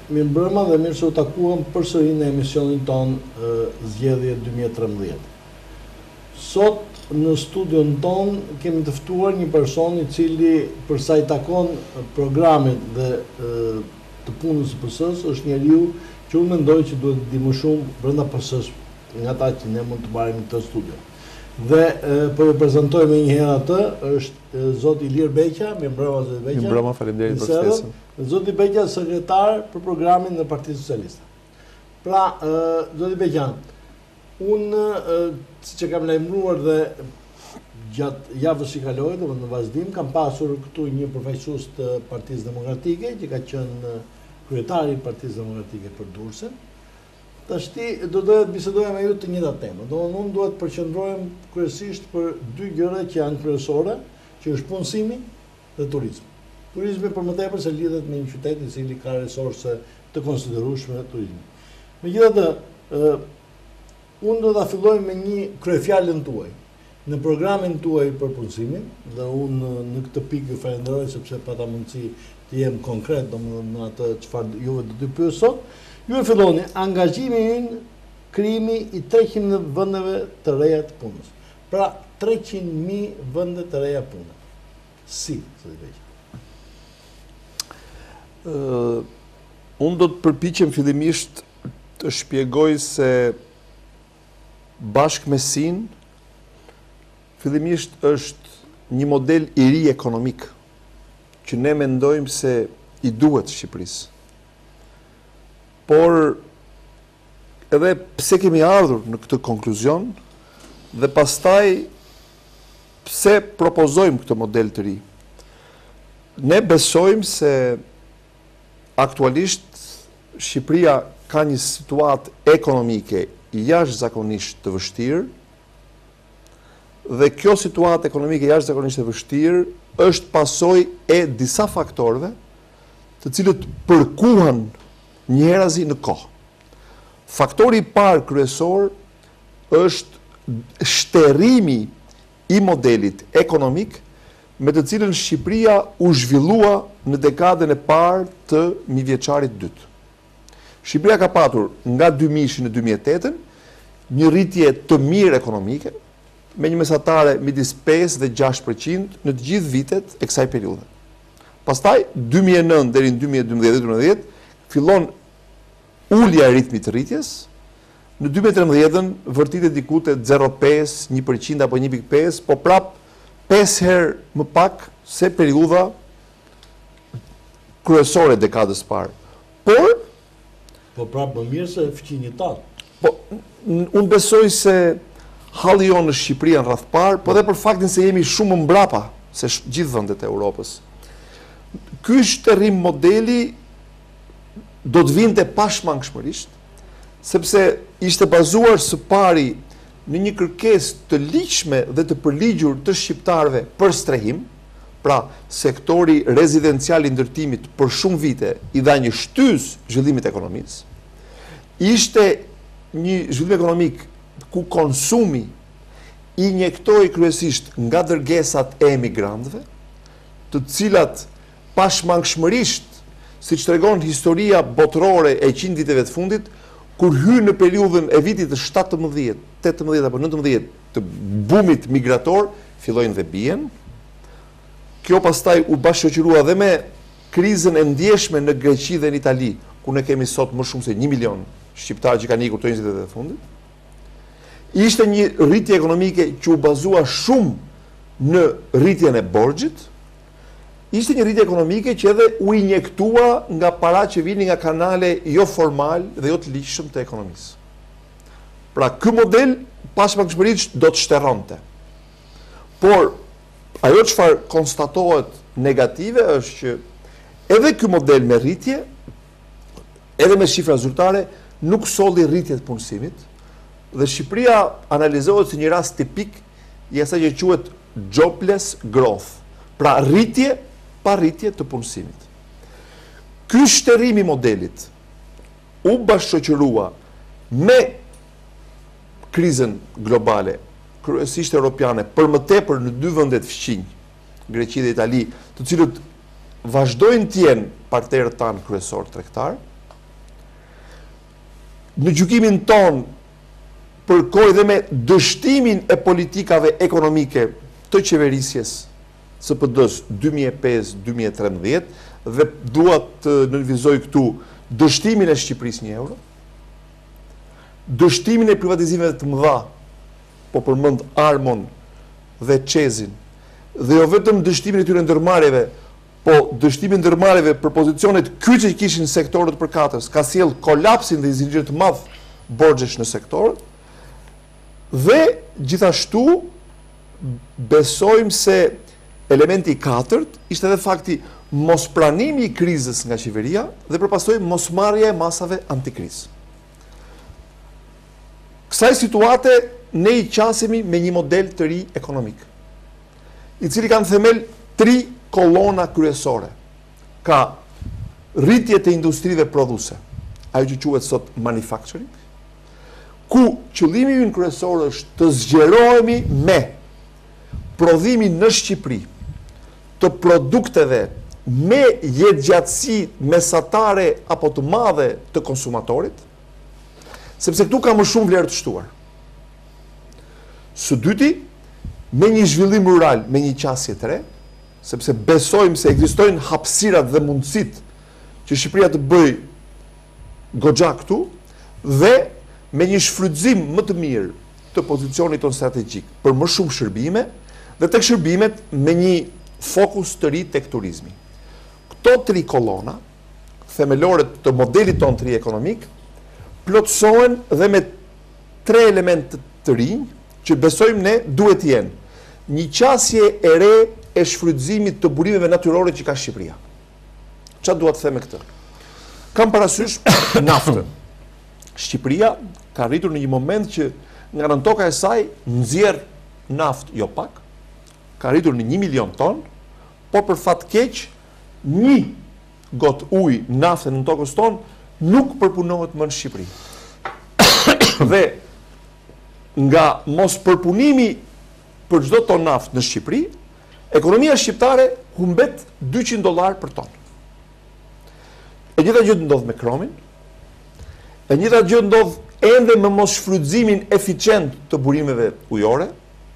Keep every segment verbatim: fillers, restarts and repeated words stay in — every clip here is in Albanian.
Mirë mbrëma dhe mirë se u takuam përsëri në emisionin ton Zgjedhje dy mijë e trembëdhjetë. Sot në studion ton kemi të ftuar një person i cili për sa i takon programit dhe të punës së P S-s është njeriu që unë mendoj që duhet të di më shumë brenda P S-s nga ata që ne mund të marrim këtë studio. Dhe për të prezantoj me një herë atë është zoti Ilir Beqa, mirë mbrëma zoti Beqa. Mirë mbrëma, faleminderit për ftesën. Zoti Beqa sekretar për programin në Partinë Socialiste. Pra, zoti Beqa, unë siç e kam lajmëruar dhe gjatë javës që kaloi, domethënë në vazhdim, kam pasur këtu një përfaqësues të Partisë Demokratike që ka qenë kryetari i Partisë Demokratike për Durrësin. Tashti do doja të bisedoja me ju të njëjta temë. Domthonë unë duhet të përqendrohem kryesisht për dy gjëra që janë kryesore, që është punësimi dhe turizmi. Turizmi për më tepër se lidhet me një qytet i cili ka resurse të konsiderueshme turizmi. Megjithatë, unë do ta filloj me një kryefjalën tuaj. Në programin tuaj për punësimin, dhe unë në këtë pikë ju falenderoj sepse pata mundësi të jem konkret domethënë në atë çfarë juve do të pyes sot. Ju e filloni angazhimin ynë krijimi i treqind vendeve të reja të punës. Pra treqind mijë vende të reja pune. Si, zoti Beqa? Uh, unë do të përpiqem fillimisht të shpjegoj se bashkë me sin, fillimisht është një model i ri ekonomik që ne mendojmë se i duhet Shqipërisë. Por edhe pse kemi ardhur në këtë konkluzion dhe pastaj pse propozojmë këtë model të ri. Ne besojmë se aktualisht Shqipëria ka një situatë ekonomike jashtëzakonisht të vështirë dhe kjo situatë ekonomike jashtëzakonisht të vështirë është pasojë e disa faktorëve të cilët përkuhan njërazi në kohë. Faktori i parë kryesor është shterimi i modelit ekonomik me të cilën Shqipëria u zhvillua në dekadën e parë të mijëvjeçarit dytë. Shqipëria ka patur nga dy mijë në dy mijë e tetë një rritje të mirë ekonomike me një mesatare midis pesë dhe gjashtë përqind në të gjithë vitet e kësaj periudhe. Pastaj dy mijë e nëntë deri në dy mijë e dymbëdhjetë dy mijë e dhjetë fillon ulja e ritmit të rritjes, në dy mijë e trembëdhjetë vërtitet diku te zero virgulë pesë, një përqind apo një pikë pesë, po prap pesë herë më pak se periudha kryesore e dekadës së parë. Por po prap më mirë se fqinjitar. Po unë besoj se halli jonë në Shqipëri në rreth parë, po edhe për faktin se jemi shumë mbrapa se gjithë vendet e Europës. Ky shtërrim modeli do të vinte pashmangshmërisht, sepse ishte bazuar së pari në një kërkesë të ligjshme dhe të përligjur të shqiptarëve për strehim, pra sektori rezidencial i ndërtimit për shumë vite i dha një shtys zhvillimit të ekonomisë. Ishte një zhvillim ekonomik ku konsumi i injektoi kryesisht nga dërgesat e emigrantëve, të cilat pashmangshmërisht, si që tregon historia botërore e qind viteve të fundit, kur hy në periudhën e vitit të shtatëmbëdhjetë, tetëmbëdhjetë apo nëntëmbëdhjetë të bumit migrator, fillojnë dhe bien. Kjo pastaj u bashkëqyrua dhe me krizën e ndjeshme në Greqi dhe në Itali, ku ne kemi sot më shumë se një milion shqiptarë që kanë ikur të njëzet e të fundit. Ishte një rritje ekonomike që u bazua shumë në rritjen e borxhit. Ishte një rritje ekonomike që edhe u injektua nga para që vini nga kanale jo formal dhe jo të ligjshëm të ekonomisë. Pra, ky model pashmangshmërisht do të shtërronte. Por ajo çfarë konstatohet negative është që edhe ky model me rritje, edhe me shifra zyrtare, nuk solli rritje të punësimit, dhe Shqipëria analizohet si një rast tipik i asaj që quhet jobless growth. Pra, rritje pa rritje të punësimit. Ky shtërrim i modelit u bashkëqyrua me krizën globale, kryesisht europiane, për më tepër në dy vendet fqinj, Greqi dhe Itali, të cilët vazhdojnë të jenë partnerët tanë kryesor tregtar, në gjykimin ton përkoj dhe me dështimin e politikave ekonomike të qeverisjes së P D-s dy mijë e pesë dy mijë e trembëdhjetë dhe dua të nënvizoj këtu dështimin e Shqipërisë një euro, dështimin e privatizimeve të mëdha, po përmend Armon dhe Çezin, dhe jo vetëm dështimin e tyre ndërmarrjeve, po dështimin e ndërmarrjeve për pozicionet kyçe që kishin sektorët përkatës, ka sjell kolapsin dhe zinxhir të madh borxhesh në sektorët. Dhe gjithashtu besojmë se elementi i katërt ishte edhe fakti mospranimi i krizës nga qeveria dhe përpasoj mosmarrja e masave antikrizë. Kësaj situate ne i qasemi me një model të ri ekonomik, i cili ka në themel tri kolona kryesore. Ka rritje të industrive prodhuese, ajo që quhet sot manufacturing, ku qëllimi ynë kryesor është të zgjerohemi me prodhimin në Shqipëri të produkteve me jetëgjatësi mesatare apo të madhe të konsumatorit, sepse këtu ka më shumë vlerë të shtuar. Së dyti, me një zhvillim rural, me një qasje të re, sepse besojmë se ekzistojnë hapësirat dhe mundësit që Shqipëria të bëj goxha këtu, dhe me një shfrytëzim më të mirë të pozicionit tonë strategjik për më shumë shërbime, dhe tek shërbimet me një fokus të ri tek turizmi. Këto tri kolona, themelore të modelit tonë të ri ekonomik, plotësohen dhe me tre element të rinj, që besojmë ne duhet jenë një qasje e re e shfrytëzimit të burimeve natyrore që ka Shqipëria. Çfarë dua të them me këtë? Kam parasysh naftën. Shqipëria ka rritur në një moment që nga nën toka e saj nxjerr naftë jo pak, ka rritur në një milion ton, por për fat keq një got ujë nafte në tokës tonë nuk përpunohet më në Shqipëri. Dhe nga mos përpunimi për çdo ton naftë në Shqipëri, ekonomia shqiptare humbet dyqind dollar për ton. E njëjta gjë ndodh me kromin, e njëjta gjë ndodh ende me mos shfrytëzimin eficient të burimeve ujore.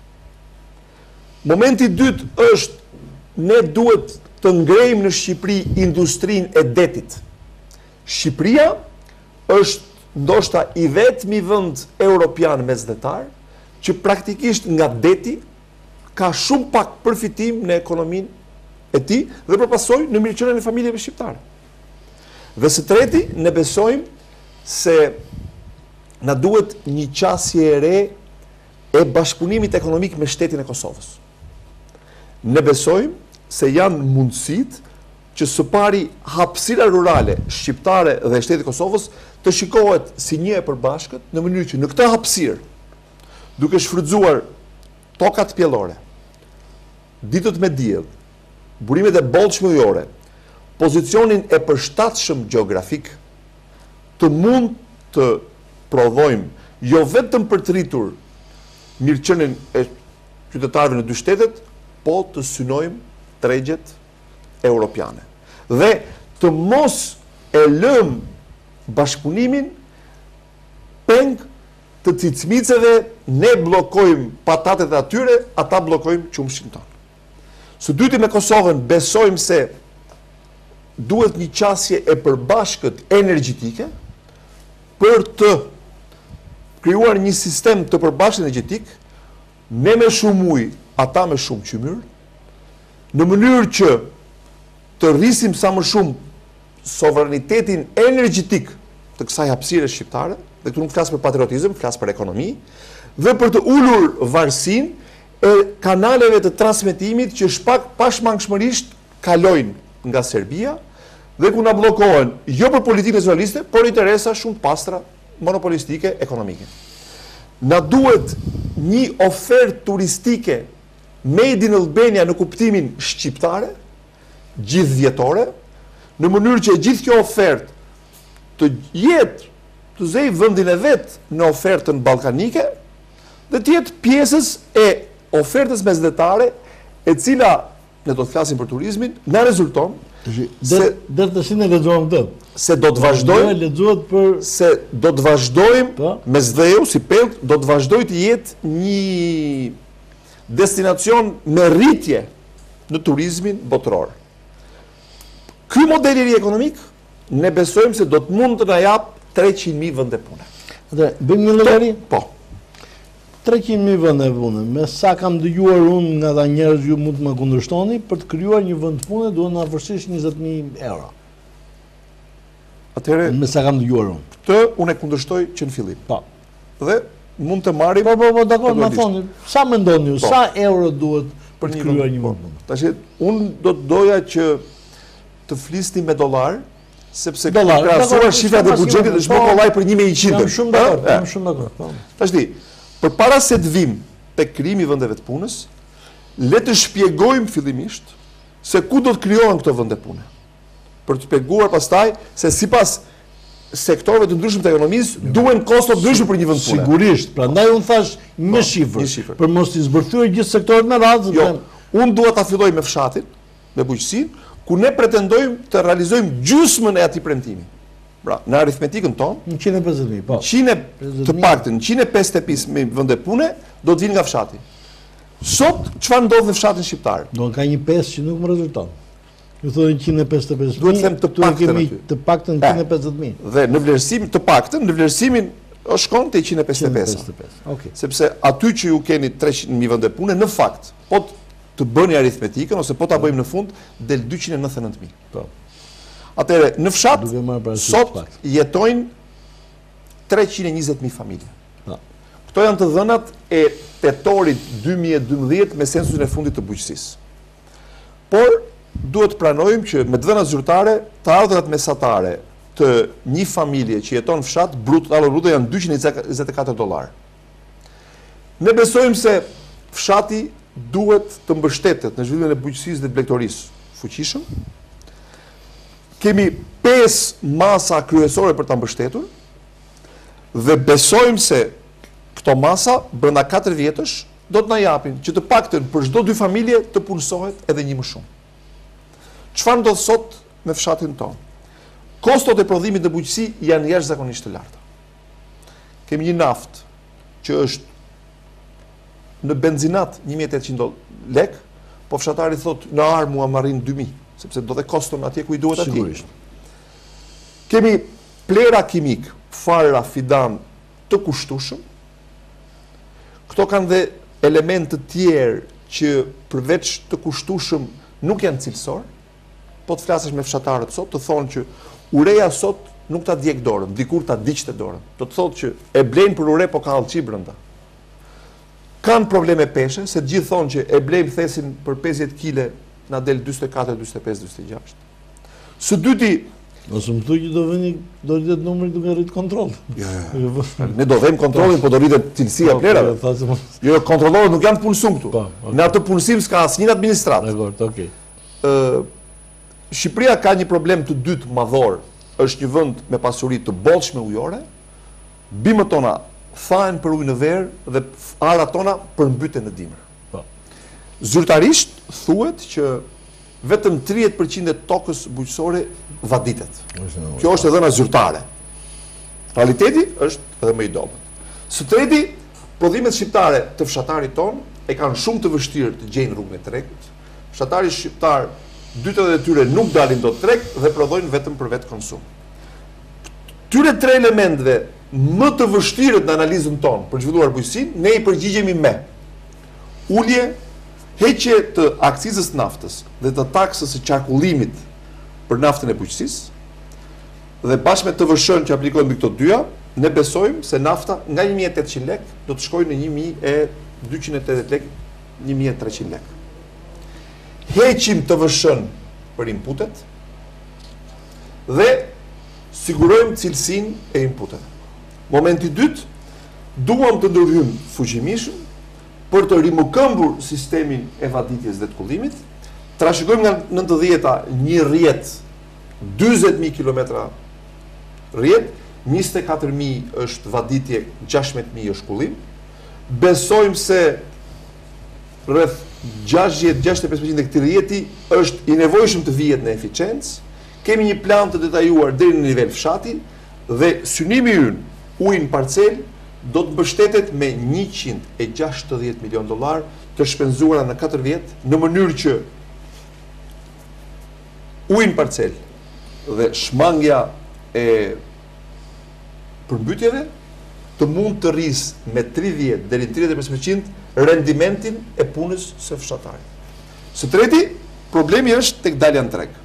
Momenti i dytë është ne duhet të ngrejmë në Shqipëri industrinë e detit. Shqipëria është ndoshta i vetmi vend europian mesdhetar që praktikisht nga deti ka shumë pak përfitim në ekonominë e tij dhe përpasoj në mirëqenien e familjeve shqiptare. Dhe së treti, ne besojmë se na duhet një qasje e re e bashkëpunimit ekonomik me shtetin e Kosovës. Ne besojmë se janë mundësit që së pari hapësira rurale shqiptare dhe shtetit e Kosovës të shikohet si një e përbashkët në mënyrë që në këtë hapësirë, duke shfrytzuar tokat pjellore, ditët me diell, burimet e bollshme ujore, pozicionin e përshtatshëm gjeografik, të mund të prodhojmë jo vetëm për të rritur mirëqenien e qytetarëve në dy shtetet, po të synojmë tregjet europiane. Dhe të mos e lëm bashkëpunimin peng të cicmiceve, ne blokojmë patatet e atyre, ata blokojmë qumshin tonë. Së dyti me Kosovën besojmë se duhet një qasje e përbashkët energjetike për të krijuar një sistem të përbashkët energjetik, ne me shumë ujë, ata me shumë qymyr, në mënyrë që të rrisim sa më shumë sovranitetin energjetik të kësaj hapësire shqiptare, dhe këtu nuk flas për patriotizëm, flas për ekonomi, dhe për të ulur varësinë e kanaleve të transmetimit që shpak pashmangshmërisht kalojnë nga Serbia dhe ku na bllokohen jo për politikë nacionaliste, por interesa shumë pastra monopolistike ekonomike. Na duhet një ofertë turistike made in Albania në kuptimin shqiptare, gjithvjetore, në mënyrë që gjithë kjo ofertë të jetë të zej vendin e vetë në ofertën ballkanike dhe të jetë pjesës e ofertës mesdhetare e cila, ne do të flasim për turizmin, na rezulton Dërë të shinë e lexuam këtë. Se do të vazhdojmë, lexohet për se do të vazhdojmë me Zdheu si pelt, do të vazhdoj të jetë një destinacion me rritje në turizmin botëror. Ky model i ri ekonomik, ne besojmë se do të mund të na jap treqind mijë vende pune. Atë, bëjmë një llogari? Po. treqind mijë vende pune. Me sa kam dëgjuar unë nga ata njerëz, ju mund të më kundërshtoni, për të krijuar një vend pune duhet na vërtetisht njëzet mijë euro. Atëherë, me sa kam dëgjuar unë. Këtë unë e kundërshtoj që në fillim. Po. Dhe mund të marrim. Po, po, po, dakor, ma thoni, sa mendoni ju, po. sa euro duhet për të krijuar një vend pune? Tash unë do të doja që të flisni me dollar, sepse Dollar, krahasuar shifrat e buxhetit është më kollaj për një mijë e njëqind. Jam shumë dakord, jam shumë dakord. Tash di, përpara se të vim tek krijimi i vendeve të punës, le të shpjegojmë fillimisht se ku do të krijohen këto vende pune. Për të shpjeguar pastaj se sipas sektorëve të ndryshëm të ekonomisë duhen kosto të ndryshme për një vend pune. Sigurisht, prandaj unë thash një shifër, për mos i zbërthyer gjithë sektorët me radhë. Jo, unë dua ta filloj me fshatin, me bujqësinë, ku ne pretendojmë të realizojmë gjysmën e atij premtimi. Pra, në aritmetikën tonë, njëqind e pesëdhjetë mijë, po. Të paktën njëqind e pesëdhjetë e pesë mijë vende pune do të vinë nga fshati. Sot çfarë ndodh në fshatin shqiptar? Do ka një pesë që nuk më rezulton. Ju thonë njëqind e pesëdhjetë e pesë mijë. Duhet të them të paktën aty. Të paktën njëqind e pesëdhjetë mijë. Dhe në vlerësim të paktën, në vlerësimin është shkon te njëqind e pesëdhjetë e pesë. Okej. Sepse aty që ju keni treqind mijë vende pune, në fakt, po të bëni aritmetikën ose po ta bëjmë në fund del dyqind e nëntëdhjetë e nëntë mijë. Po. Atëherë, në fshat sot jetojnë treqind e njëzet mijë familje. Po. Këto janë të dhënat e tetorit dy mijë e dymbëdhjetë me sensusin e fundit të bujqësisë. Por duhet të pranojmë që me dhënat zyrtare, të ardhurat mesatare të një familje që jeton në fshat, brut dallo bruto janë dyqind e njëzet e katër dollar. Ne besojmë se fshati duhet të mbështetet në zhvillimin e bujqësisë dhe blegtorisë fuqishëm. Kemi pesë masa kryesore për ta mbështetur dhe besojmë se këto masa brenda katër vjetësh do të na japin që të paktën për çdo dy familje të punësohet edhe një më shumë. Çfarë ndodh sot me fshatin tonë? Kostot e prodhimit të bujqësi janë jashtëzakonisht të larta. Kemi një naftë që është në benzinat një mijë e tetëqind lek, po fshatari thot në ar mua marrin dy mijë, sepse do të koston atje ku i duhet atje. Sigurisht. Kemi plera kimik, fara, fidan të kushtueshëm. Këto kanë dhe elemente të tjerë që përveç të kushtueshëm nuk janë cilësor. Po të flasësh me fshatarët sot, të thonë që ureja sot nuk ta djeg dorën, dikur ta diqte dorën. Do të thotë që e blejnë për ure, po ka allçi brenda. Kanë probleme peshe, se të gjithë thonë që e blejmë thesin për pesëdhjetë kile, na del dyzet e katër, dyzet e pesë, dyzet e gjashtë. Së dyti, ose më thuaj që do vini, do rritet numri duke rrit kontroll. Jo, jo. Ne do vëmë kontrollin, po do rritet cilësia e plerave. Jo, kontrollorët nuk janë të punësuar këtu. Në atë punësim s'ka asnjë administrat. Dakor, okay. Ë Shqipëria ka një problem të dytë madhor, është një vend me pasuri të bollshme ujore. Bimët tona thahen për ujë në verë dhe arat tona përmbyten në dimër. Po. Zyrtarisht thuhet që vetëm tridhjetë përqind e tokës bujqësore vaditet. Kjo është edhe dhëna zyrtare. Realiteti është edhe më i dobët. Së treti, prodhimet shqiptare të fshatarit ton e kanë shumë të vështirë të gjejnë rrugën e tregtit. Fshatari shqiptar, dytët e tyre nuk dalin dot treg dhe prodhojnë vetëm për vetë konsum. Tyre tre elementëve më të vështirët në analizën tonë për zhvilluar bujqësinë, ne i përgjigjemi me ulje, heqje të akcizës naftës dhe të taksës së qarkullimit për naftën e bujqësisë dhe bashkë me T V S-n që aplikojnë mbi këto dyja, ne besojmë se nafta nga një mijë e tetëqind lek do të shkojë në një mijë e dyqind e tetëdhjetë lek, një mijë e treqind lek. Heqim T V S-n për inputet dhe sigurojmë cilësinë e inputeve. Momenti dytë, duam të ndërhyjmë fuqimisht për të rimëkëmbur sistemin e vaditjes dhe të kullimit. Trashëgojmë nga nëntëdhjeta një rrjet dyzet mijë kilometra rrjet, njëzet e katër mijë është vaditje, gjashtëdhjetë mijë është kullim. Besojmë se rreth gjashtëdhjetë gjashtëdhjetë e pesë përqind e këtij rrjeti është i nevojshëm të vihet në eficiencë. Kemi një plan të detajuar deri në nivel fshati dhe synimi ynë ujin parcel do të mbështetet me njëqind e gjashtëdhjetë milion dollar të shpenzuara në katër vjet në mënyrë që ujin parcel dhe shmangja e përmbytjeve të mund të rrisë me tridhjetë deri në tridhjetë e pesë përqind rendimentin e punës së fshatarit. Së treti, problemi është tek dalja në treg.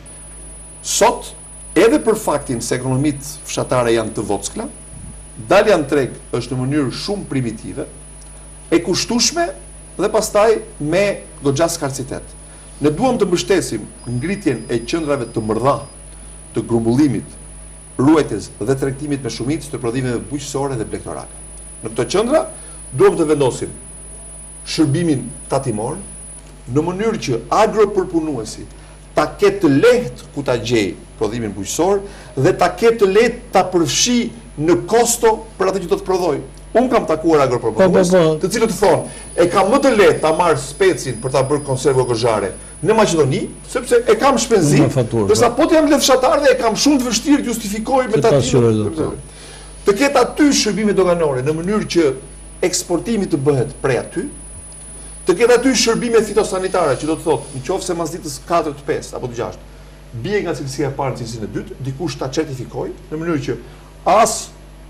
Sot, edhe për faktin se ekonomitë fshatare janë të vockla, dalja në treg është në mënyrë shumë primitive, e kushtueshme dhe pastaj me goxha skarcitet. Ne duam të mbështesim ngritjen e qendrave të mëdha të grumbullimit, ruajtjes dhe tregtimit me shumicë të prodhimeve bujqësore dhe blegtorale. Në këto qendra duam të vendosim shërbimin tatimor në mënyrë që agropërpunuesi ta ketë të lehtë ku ta gjej prodhimin bujqësor dhe ta ketë të lehtë ta përfshi në kosto për atë që do të prodhoj. Unë kam takuar agropërpunues, të cilët thonë, e kam më të lehtë ta marr specin për ta bërë konservë gozhare në Maqedoni, sepse e kam shpenzim, ndërsa po të jam lehtë fshatar dhe e kam shumë të vështirë të justifikoj me tatim. Të ketë aty shërbime doganore në mënyrë që eksportimi të bëhet prej aty, të ketë aty shërbime fitosanitare, që do të thotë, në qoftë se mas ditës katër, pesë apo të gjashtë, bie nga cilësia e parë në cilësinë e dytë, dikush ta certifikojë në mënyrë që as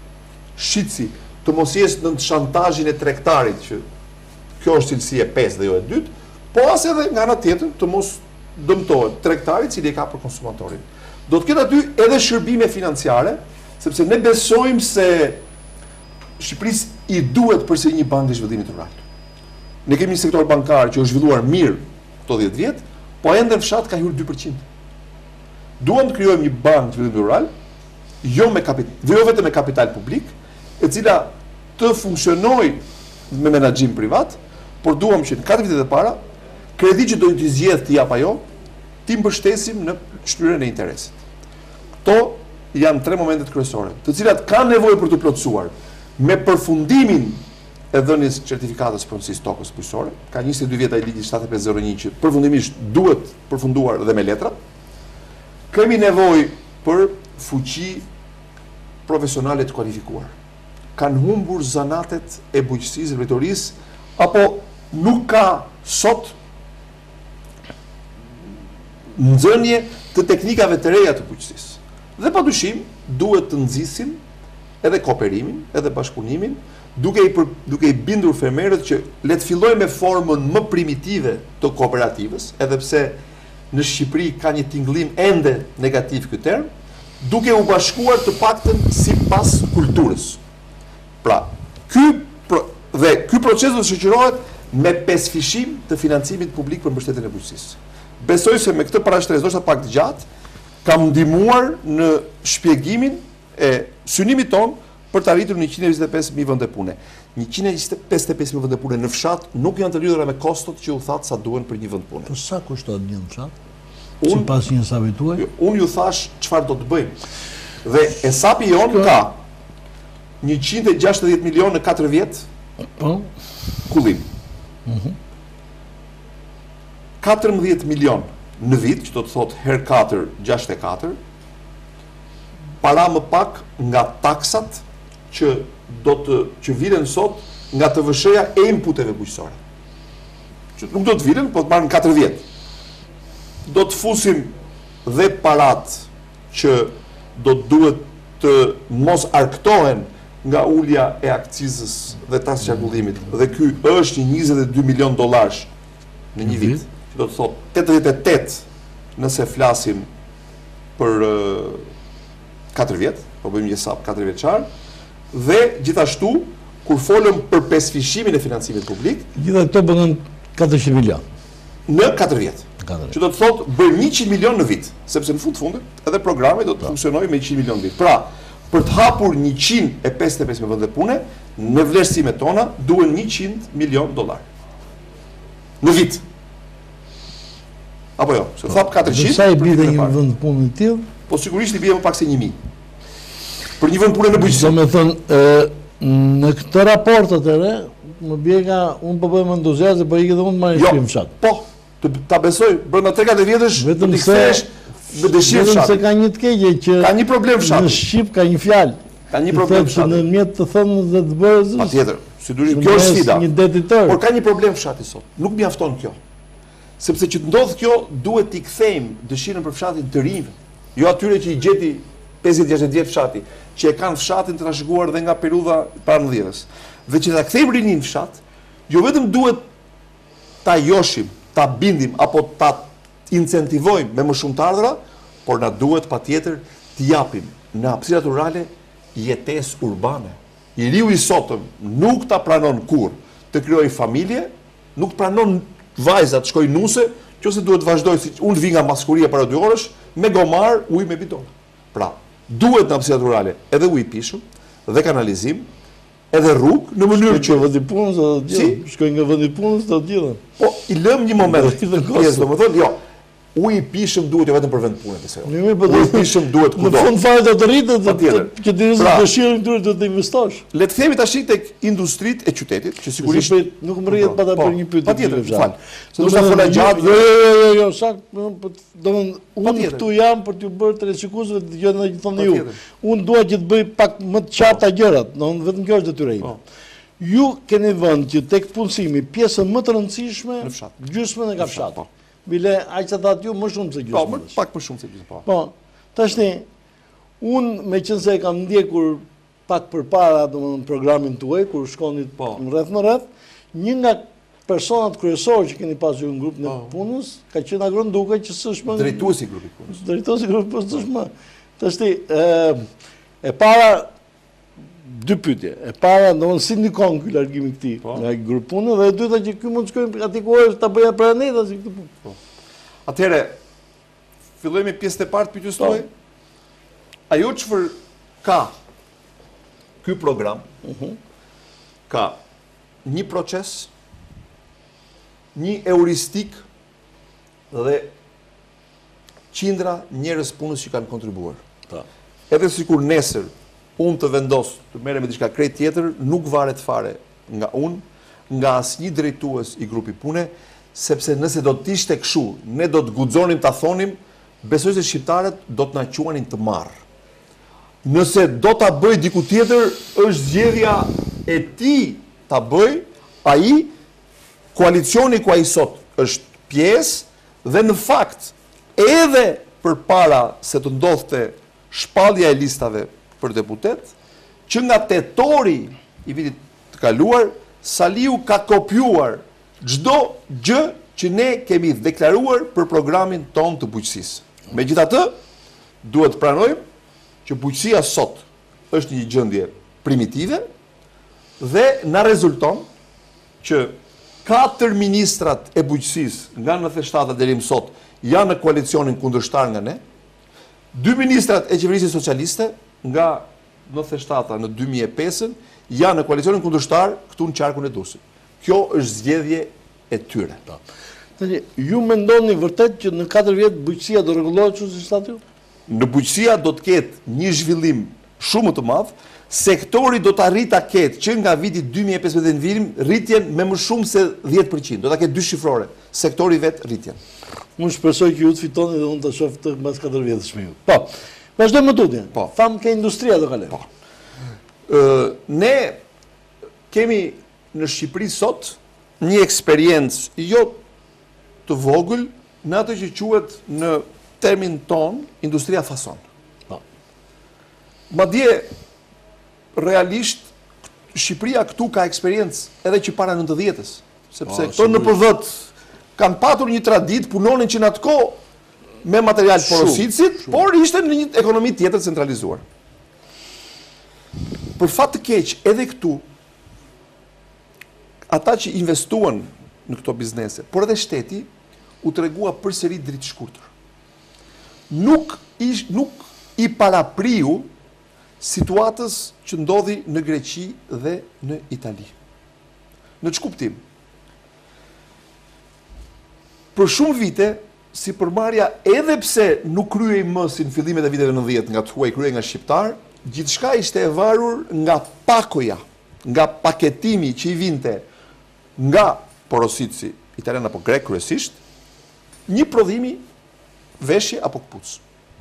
shitsi të mos jesë në shantazhin e tregtarit që kjo është cilësia e pesë dhe jo e dytë, po as edhe nga ana tjetër të mos dëmtohet tregtari i cili e ka për konsumatorin. Do të ketë aty edhe shërbime financiare, sepse ne besojmë se Shqipërisë i duhet përse një bankë e zhvillimit rural. Ne kemi një sektor bankar që është zhvilluar mirë këto dhjetë vjet, po ende në fshat ka hyrë dy përqind. Duam të krijojmë një bankë zhvillimit rural, jo me kapital, jo vetëm me kapital publik, e cila të funksionojë me menaxhim privat, por duam që në katër vitet e para, kredi që do t'i zgjedh ti apo jo, ti mbështesim në shtyrën e interesit. Këto janë tre momentet kryesore, të cilat kanë nevojë për të plotësuar me përfundimin e dhënies certifikatës pronësisë tokës bujqësore. Ka njëzet e dy vjet ai ligji shtatëdhjetë e pesë zero një që përfundimisht duhet përfunduar dhe me letra. Kemi nevojë për fuqi profesionale të kualifikuar. Kanë humbur zanatet e bujqësisë dhe drejtorisë, apo nuk ka sot nxënje të teknikave të reja të bujqësisë. Dhe padyshim duhet të nxisim edhe kooperimin, edhe bashkëpunimin, duke i, për, duke i bindur fermerët që le të fillojmë me formën më primitive të kooperativës, edhe pse në Shqipëri ka një tingëllim ende negativ ky term, duke u bashkuar të paktën sipas kulturës. Pra, ky pro, dhe ky proces do të shoqërohet me pesë fishim të financimit publik për mbështetjen e bujqësisë. Besoj se me këtë parashtresë, ndoshta pak të gjatë, kam ndihmuar në shpjegimin e synimit ton për të arritur njëqind e njëzet e pesë mijë vende pune. njëqind e njëzet e pesë vende pune në fshat nuk janë të lidhura me kostot që u thatë sa duhen për një vend pune. Po sa kushton një në fshat? Sipas një sapi tuaj? Unë ju thash çfarë do të bëjmë. Dhe e sapi jon ka njëqind e gjashtëdhjetë milion në katër vjet. Po. Kullim. Mhm. katërmbëdhjetë milion në vit, që do të thotë herë katër, gjashtëdhjetë e katër. Para më pak nga taksat që do të që vilen sot nga T V S-ja e inputeve bujqësore. Që nuk do të vilen, po të marrin katër vjet. Do të fusim dhe parat që do të duhet të mos arktohen nga ulja e akcizës dhe tasë qarkullimit. Dhe ky është një njëzet e dy milion dollarsh në një vit. Që do të thotë tetëdhjetë e tetë nëse flasim për katër vjet, po bëjmë një sap katër vjeçar, dhe gjithashtu kur folëm për pesëfishimin e financimit publik, gjitha këto bëhen katërqind milion në katër vjet. Që do të thotë bëjmë njëqind milion në vit, sepse në fund fundit edhe programi do të funksionojë me njëqind milion në vit. Pra, për të hapur njëqind e pesëdhjetë e pesë vende pune, në vlerësimet tona duhen njëqind milion dollar në vit. Apo jo, se thap katërqind. Sa i bie një vend pune i tillë? Po sigurisht i bie më pak se një mijë. Për një vend pune në bujqësi. Do të thënë, në këtë raportet e re më bjega, unë po bëjmë entuziazë, po ikë dhe unë marrë Jo, shpim fshat. po, të, ta besoj, brenda tre katër vjetësh, do Vetëm t'i se kthesh me dëshirë vetëm se fshatit. ka një të keqe që Ka një problem në fshati. Shqip ka një fjalë. Ka një që problem thotë që fshati. në mjet të thënës dhe të bërëzës. Patjetër, si duhet, kjo është sfida. Një detitor. Por ka një problem fshati sot. Nuk mjafton kjo. Sepse që të ndodh kjo, duhet t'i kthejmë dëshirën për fshatin të rinjve. Jo atyre që i gjeti pesëdhjetë gjashtëdhjetë vjet fshati, që e kanë fshatin të trashëguar dhe nga periudha parëmbëdhjetës. Dhe që ta kthejmë rinin në fshat, jo vetëm duhet ta joshim, ta bindim apo ta incentivojmë me më shumë të ardhra, por na duhet patjetër t'i japim në hapësira naturale jetesë urbane. I riu i sotëm nuk ta pranon kur të krijojë familje, nuk pranon vajzat shkojnë nuse, qose duhet vazhdoj si unë vi nga maskuria para dy orësh me gomar, ujë me bidon. Pra, duhet në hapësira naturale edhe ujë i pishëm dhe kanalizim, edhe rrugë në mënyrë që Shkoj nga vendi i punës do të Si? gjithë. Shkoj nga vendi i punës do të gjithë. po i lëm një moment. Do i dhe Kosovë. Pjesë, domethënë, jo. Uji i pishëm duhet jo vetëm për vend pune, besoj. Në mirë, po Uji i do- pishëm duhet Në kudo. fund fare do të rritet të- Patjetër. të- që të Pra- dëshirën këtyre do të investosh. Le të themi tash tek industritë e qytetit, që sigurisht Si, nuk më rrihet pa ta Po, bërë një pyetje. patjetër, këtu, fal. Se Do do të të fola thënë, gjatë. Jo, jo, jo, jo, sakt, do të thonë unë Patjetër. këtu jam për t'ju bërë televizionistëve të dëgjojnë dhe të thonë ju. Patjetër. Unë dua që të bëj pak më të qarta gjërat, do vetëm kjo është detyra ime. Po. Ju keni vënë që tek punësimi pjesën më të rëndësishme Në fshat. gjysmën e ka fshat. po. Bile aq sa thatë ju më shumë se Po, gjysmën. më pak më shumë se gjysmë, po. Po, tashni, unë me qënë se e kam ndjekur pak për para, domethënë programin tuaj, kur shkonit Po. në rreth në rreth, një nga personat kryesorë që keni pasur ju në grupin e Po. punës, ka qenë Agron Duka që s'është më... Drejtuesi i grupit punës. Drejtuesi i grupit punës s'është më. Tashti, e, e para, dy pyetje. E para, domethënë si ndikon ky largimi i këtij Po. nga grupi punë, dhe e dyta që ky mund të shkojë aty ku është ta bëja para ne si këtë punë. Atëherë, fillojmë me pjesën e parë të pyetjes Po. tuaj. Ajo çfarë ka ky program, ka një proces, një euristik dhe qindra njerëz punës që kanë kontribuar. Po. Edhe sikur nesër unë të vendos të merrem me diçka krejt tjetër, nuk varet fare nga unë, nga asnjë drejtues i grupi pune, sepse nëse do të ishte kështu, ne do të guxonim ta thonim, besoj se shqiptarët do të na quanin të marr. Nëse do ta bëj diku tjetër, është zgjedhja e tij ta bëj, ai koalicioni ku ai sot është pjesë dhe në fakt edhe përpara se të ndodhte shpallja e listave për deputet, që nga tetori i vitit të kaluar, Saliu ka kopjuar çdo gjë që ne kemi deklaruar për programin ton të bujqësisë. Megjithatë, duhet të pranojmë që bujqësia sot është një gjendje primitive dhe na rezulton që katër ministrat e bujqësisë nga nëntëdhjetë e shtatë deri më sot janë në koalicionin kundërshtar nga ne. Dy ministrat e qeverisë socialiste nga nëntëdhjetë e shtatë në dy mijë e pesë janë në koalicionin kundërshtar këtu në qarkun e Durrësit. Kjo është zgjedhje e tyre. Tani, ju mendoni vërtet që në katër vjet bujqësia do rregullohet kështu si shtat ju? Në bujqësia do të ketë një zhvillim shumë më të madh, sektori do të arrit ta ketë që nga viti dy mijë e pesëmbëdhjetë në virim rritjen me më shumë se dhjetë përqind. Do ta ketë dy shifrore. Sektori vet rritjen. Unë shpresoj që ju të fitoni dhe unë të shoh të mbas katër vjetësh me ju. Po. Vazhdojmë më tutje. Po. Fam ke industria do kalojmë. Po. Ë, ne kemi në Shqipëri sot një eksperiencë jo të vogël në atë që quhet në termin ton industria fason. Po. Madje realisht Shqipëria këtu ka eksperiencë edhe që para nëntëdhjetës, sepse Po, këto në përvët kanë patur një traditë, punonin që në atë kohë me material porositësit, por ishte në një ekonomi tjetër centralizuar. Për fat të keq, edhe këtu, ata që investuan në këto biznese, por edhe shteti, u tregua përsëri dritë shkurtër. Nuk, ish, nuk i parapriu situatës që ndodhi në Greqi dhe në Itali. Në ç'kuptim? Për shumë vite, si përmarrja, edhe pse nuk kryej më si në fillimet e viteve nëntëdhjetë nga të huaj kryej nga shqiptar, gjithçka ishte e varur nga pakoja nga paketimi që i vinte nga porosit si italian apo grek kryesisht, një prodhimi veshje apo këpucë.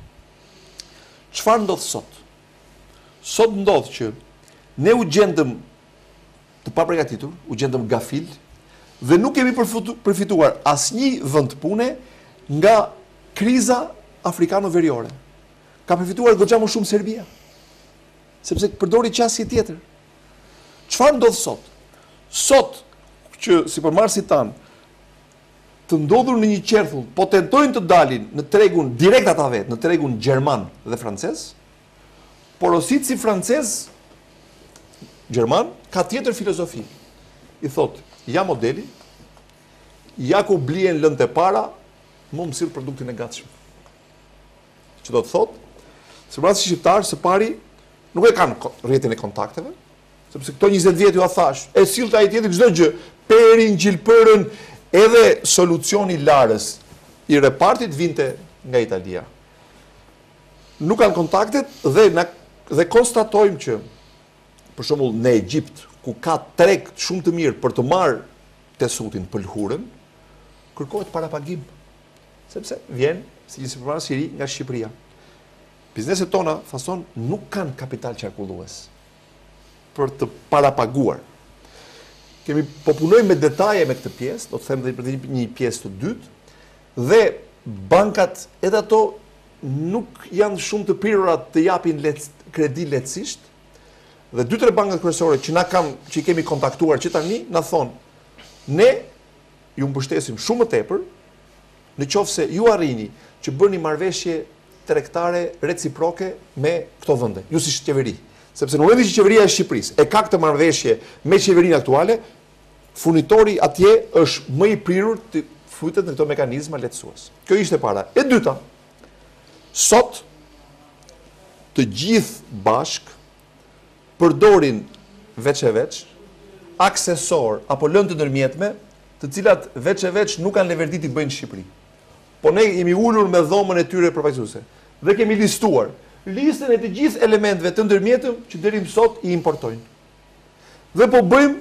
Çfarë ndodh sot? Sot ndodh që ne u gjendëm të paprigatitur, u gjendëm gafil dhe nuk kemi përfituar asnjë vend pune nga kriza afrikano-veriore. Ka përfituar goxha më shumë Serbia, sepse përdori qasje tjetër. Çfarë ndodh sot? Sot që supermarketet tanë të ndodhur në një qerthull, po tentojnë të dalin në tregun direkt ata vetë, në tregun gjerman dhe francez, porosit si francez, gjerman, ka tjetër filozofi. I thot, ja modeli, ja ku blien lëndë e para, më mësirë produktin e gatshëm. Që do të thot, supermarketi shqiptar së pari nuk e kanë rrjetin e kontakteve, sepse këto njëzet vjet ju a thash, e sillte ai tjetër çdo gjë, perin, gjilpërën, edhe solucioni larës i repartit vinte nga Italia. Nuk kanë kontaktet dhe, na, dhe konstatojmë që, për shembull në Egjipt, ku ka treg shumë të mirë për të marrë tesutin pëlhurën, kërkohet parapagim. Sepse vjen si një supermarket i ri nga Shqipëria. Bizneset tona, fason, nuk kanë kapital qarkullues për të parapaguar. Kemi po punojmë me detaje me këtë pjesë, do të them dhe për një pjesë të dytë, dhe bankat edhe ato nuk janë shumë të prirura të japin let, kredi lehtësisht, dhe dy tre bankat kryesore që na kam, që i kemi kontaktuar që tani, na thonë, ne ju mbështesim shumë më tepër, në qoftë se ju arrini që bëni marrëveshje tregtare reciproke me këto vende, ju si qeveri. Sepse në momentin që qeveria e Shqipërisë e ka këtë marrëveshje me qeverinë aktuale, furnitori atje është më i prirur të futet në këto mekanizma lehtësues. Kjo ishte para. E dyta, sot të gjithë bashk përdorin veç e veç, aksesor apo lëndë të ndërmjetme, të cilat veç e veç nuk kanë leverdit i bëjnë në Shqipëri. Po ne jemi ulur me dhomën e tyre përfaqësuese dhe kemi listuar listën e të gjithë elementeve të ndërmjetëm që deri më sot i importojnë. Dhe po bëjmë,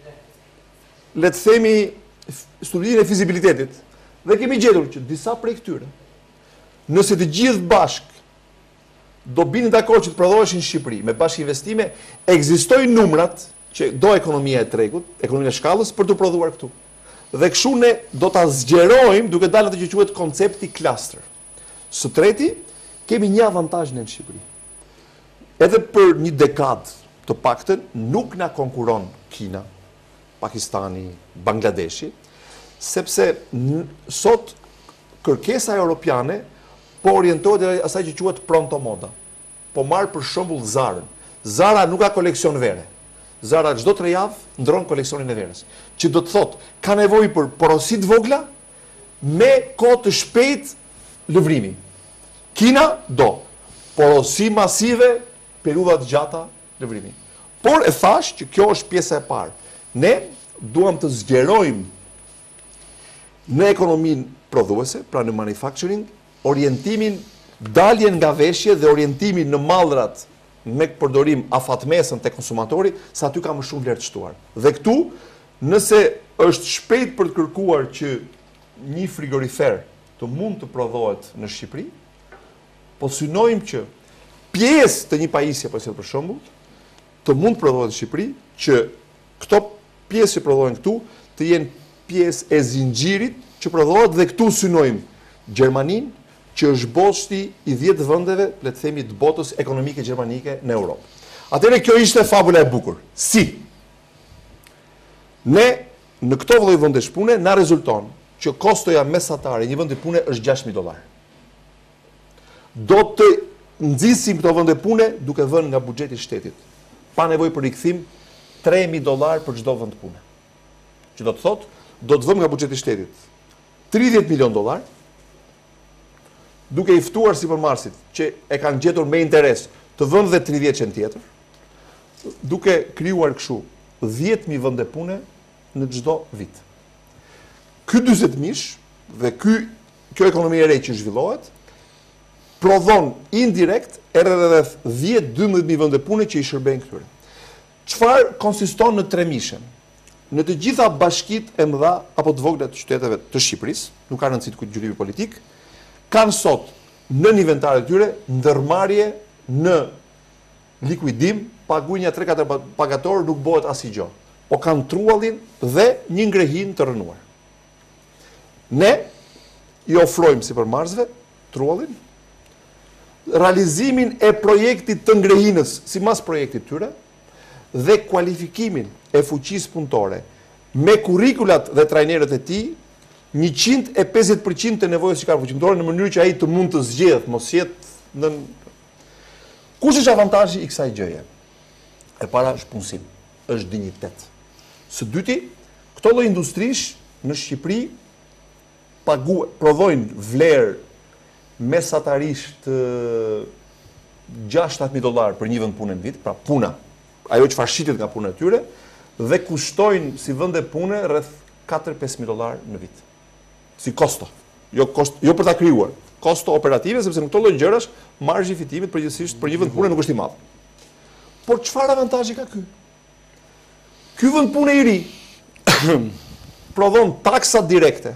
le të themi, studinë e fizibilitetit. Dhe kemi gjetur që disa prej këtyre, nëse të gjithë bashk do binin dakord që të prodhoheshin në Shqipëri me bashkë investime, ekzistojnë numrat që do ekonomia e tregut, ekonomia e shkallës për të prodhuar këtu. Dhe kështu ne do ta zgjerojmë duke dalë atë që quhet koncepti cluster. Së treti, kemi një avantazh në Shqipëri. Edhe për një dekadë të paktën nuk na konkuron Kina, Pakistani, Bangladeshi, sepse sot kërkesa europiane po orientohet asaj që quhet pronto moda. Po marr për shembull Zarën. Zara nuk ka koleksion vere. Zara çdo tre javë ndron koleksionin e verës. Që do të thotë, ka nevojë për porosi të vogla me kohë të shpejtë lëvrimi. Kina do porosi masive, periudha të gjata lëvrimi. Por e thash që kjo është pjesa e parë. Ne duam të zgjerojmë në ekonominë prodhuese, pra në manufacturing, orientimin daljen nga veshje dhe orientimin në mallrat me përdorim afatmesën te konsumatori, sa aty ka më shumë vlerë të shtuar. Dhe këtu, nëse është shpejt për të kërkuar që një frigorifer të mund të prodhohet në Shqipëri, po synojmë që pjesë të një pajisje, për shembull, të mund të prodhohet në Shqipëri, që këto pjesë që prodhohen këtu të jenë pjesë e zinxhirit që prodhohet dhe këtu synojmë Gjermaninë, që është boshti i dhjetë vendeve, le të themi, të botës ekonomike gjermanike në Europë. Atëherë kjo ishte fabula e bukur. Si? Ne në këto lloj vendesh pune na rezulton që kostoja mesatare një vendi pune është gjashtë mijë dollar. Do të nxisim këto vende pune duke vënë nga buxheti i shtetit, pa nevojë për rikthim tre mijë dollar për çdo vend pune. Që do të thotë, do të vëmë nga buxheti i shtetit tridhjetë milion dollar, duke i ftuar supermarketit që e kanë gjetur me interes të vënë dhe tridhjetë qenë tjetër, duke krijuar kështu dhjetë mijë vende pune në çdo vit. Ky dyzet mish dhe ky kjo ekonomi e re që zhvillohet prodhon indirekt edhe rreth dhjetë dymdhjetë mijë vende pune që i shërbejnë këtyre. Çfarë konsiston në tremishen? Në të gjitha bashkitë e mëdha apo të vogla të qyteteve të Shqipërisë, nuk ka rëndësi të gjykimi politik, kanë sot në inventaret e tyre ndërmarrje në likuidim, paguajtja tre katër pagator nuk bëhet asgjë, po kanë truallin dhe një ngrehin të rënuar. Ne i ofrojmë sipërmarrësve truallin, realizimin e projektit të ngrehinës sipas projektit tyre dhe kualifikimin e fuqisë punëtore me kurrikulat dhe trajnerët e tij njëqind e pesëdhjetë përqind të nevojës që ka fuqi punëtore në mënyrë që ai të mund të zgjedhë, mos jetë në Kush është avantazhi i kësaj gjëje? E para është punësim, është dinjitet. Së dyti, këto lloj industrish në Shqipëri paguajnë, prodhojnë vlerë mesatarisht gjashtë mijë dollar për një vend pune në vit, pra puna, ajo çfarë shitet nga puna e tyre, dhe kushtojnë si vende pune rreth katër pesë mijë dollar në vit. Si kosto, jo kost, jo për ta krijuar, kosto operative, sepse në këto lloj gjërash marzhi i fitimit përgjithsisht për një vend pune nuk është i madh. Por çfarë avantazhi ka ky? Ky vend pune i ri prodhon taksa direkte,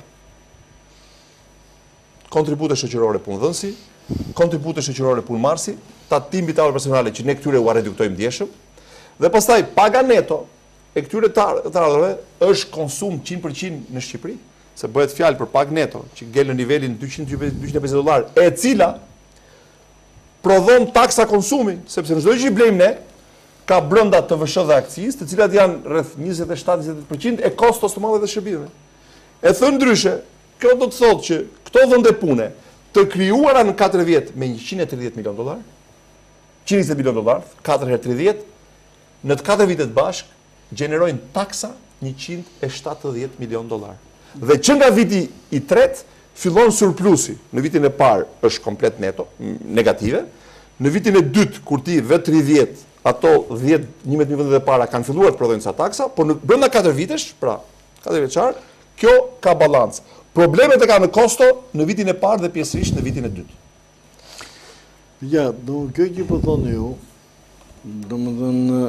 kontribute shoqërore punëdhënësi, kontribute shoqërore punëmarrësi, tatim vitale personale që ne këtyre u reduktojmë ndjeshëm, dhe pastaj paga neto e këtyre të ardhurave është konsum njëqind përqind në Shqipëri, se bëhet fjalë për pagë neto që ngel në nivelin dyqind e pesëdhjetë dollar, e cila prodhon taksa konsumi, sepse në çdo gjë që blejmë ne ka brenda T V S dhe akcizë, të cilat janë rreth njëzet e shtatë njëzet e tetë përqind e kostos të madhe të shërbimeve. E thënë ndryshe, kjo do të thotë që këto vende pune të krijuara në katër vjet me njëqind e tridhjetë milion dollar, njëqind e njëzet milion dollar, katër herë tridhjetë, në të katër vitet bashk gjenerojnë taksa njëqind e shtatëdhjetë milion dollar. Dhe që nga viti i tretë fillon surplusi. Në vitin e parë është komplet neto, negative. Në vitin e dytë, kur ti vetë tridhjetë, ato dhjetë njëmbëdhjetë mijë vendet e para kanë filluar të prodhojnë sa taksa, por në brenda katër vitesh, pra katër vjeçar, kjo ka balancë. Problemet e ka në kosto në vitin e parë dhe pjesërisht në vitin e dytë. Ja, do kjo që po thoni ju, domethënë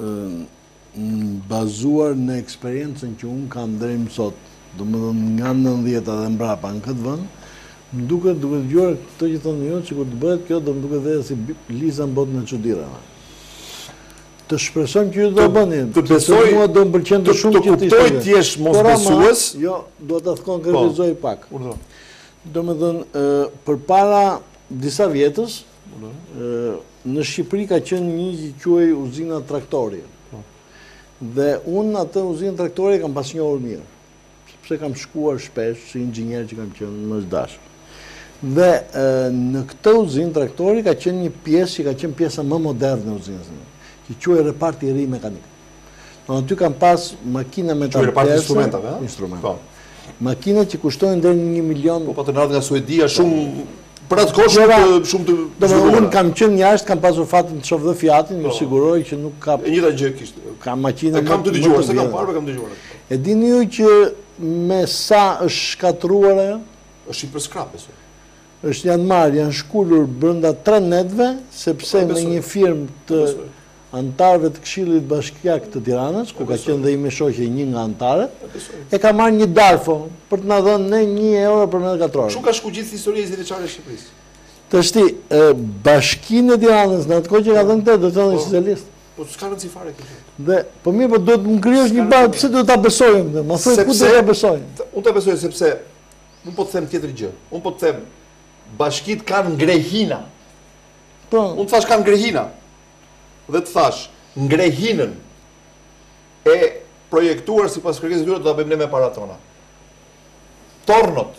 bazuar në eksperiencën që unë kam deri më sot, domethënë nga nëntëdhjetat dhe mbrapa në këtë vend, më duket duke dëgjuar këtë që thoni ju, sikur të bëhet kjo do më duket vetë si Liza në botën e çuditërave. Të shpresojmë që ju do bëni. Të besoj, mua do më pëlqen të shumë që të kuptoj të jesh mosbesues. Jo, do ta konkretizoj pak. Domethënë përpara disa vjetësh në Shqipëri ka qenë një që quhej uzina traktori. Dhe unë atë uzinë traktori kam pas njohur mirë. Sepse kam shkuar shpesh si inxhinier që kam qenë më së dashur. Dhe në këtë uzinë traktori ka qenë një pjesë që ka qenë pjesa më moderne e uzinës, që quhej reparti i ri mekanik. Do aty kam pas makina me ta reparti instrumentave, instrumente. Makina që kushtojnë deri në një milion. Po po të ndodh nga Suedia shumë për atë kohë shumë shumë të zhvilluar. Unë kam qenë jashtë, kam pasur fatin të shoh dhe Fiatin, ju siguroj që nuk ka e njëjta gjë kishte. Ka makina. E kam të dëgjuar, se kam parë, kam dëgjuar. E dini ju që me sa është shkatruar ajo? Është i për skrap, besoj. Është janë marrë, janë shkullur brenda tre netve, sepse me një firmë të antarëve të Këshillit Bashkiak të Tiranës, ku ka qenë dhe ime shoqe një nga antarët, e ka marrë një darfo për të na dhënë ne një euro për metër katror. Shumë ka shku gjithë historia njëzet vjeçare e Shqipërisë. Të shti, Bashkinë e Tiranës, në atë kohë që ka dhënë këtë, do të thonë socialist. Po s'ka rëndësi fare këtë. Dhe, po mirë, po do të më krijosh një bazë, pse do ta besojmë? Ma thuaj ku do ta besojmë? Unë ta besoj sepse unë po të them tjetër gjë. Unë po të them bashkitë kanë ngrehina. Po. Unë thash kanë ngrehina. Dhe të thash, ngrehinën e projektuar si pas kërkesës tyre do ta bëjmë ne me paratë tona. Tornot,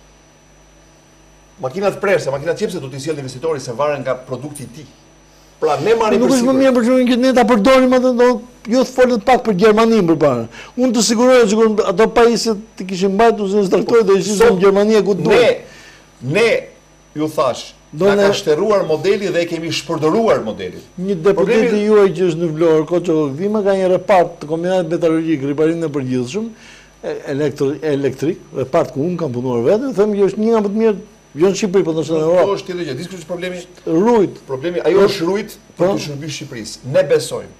makinat prerse, makinat qepse do t'i sjellë investitori se varen nga produkti i tij. Pra ne marrim për sigurisht. Nuk është më mirë për shkakun që ne ta përdorim atë, do ju të folët pak për Gjermaninë përpara. Unë të siguroj sikur ato pajisjet të kishin mbajtur uzinën traktorit do ishin në Gjermani ku duhet. Ne ne ju thash Na ka shtërruar modeli dhe e kemi shpërdoruar modelin. Një deputet i juaj që është në Vlorë, Koço Vima, ka një repart të kombinatit metalurgjik, riparinë e përgjithshëm, elektrik, repart ku unë kam punuar vetë, them që është një nga më të mirë, jo në Shqipëri, po ndoshta në Europë. Ajo është tjetër gjë, dish kush është problemi? Rujt. Problemi, ajo është rujt për të shërbyer Shqipërisë. Ne besojmë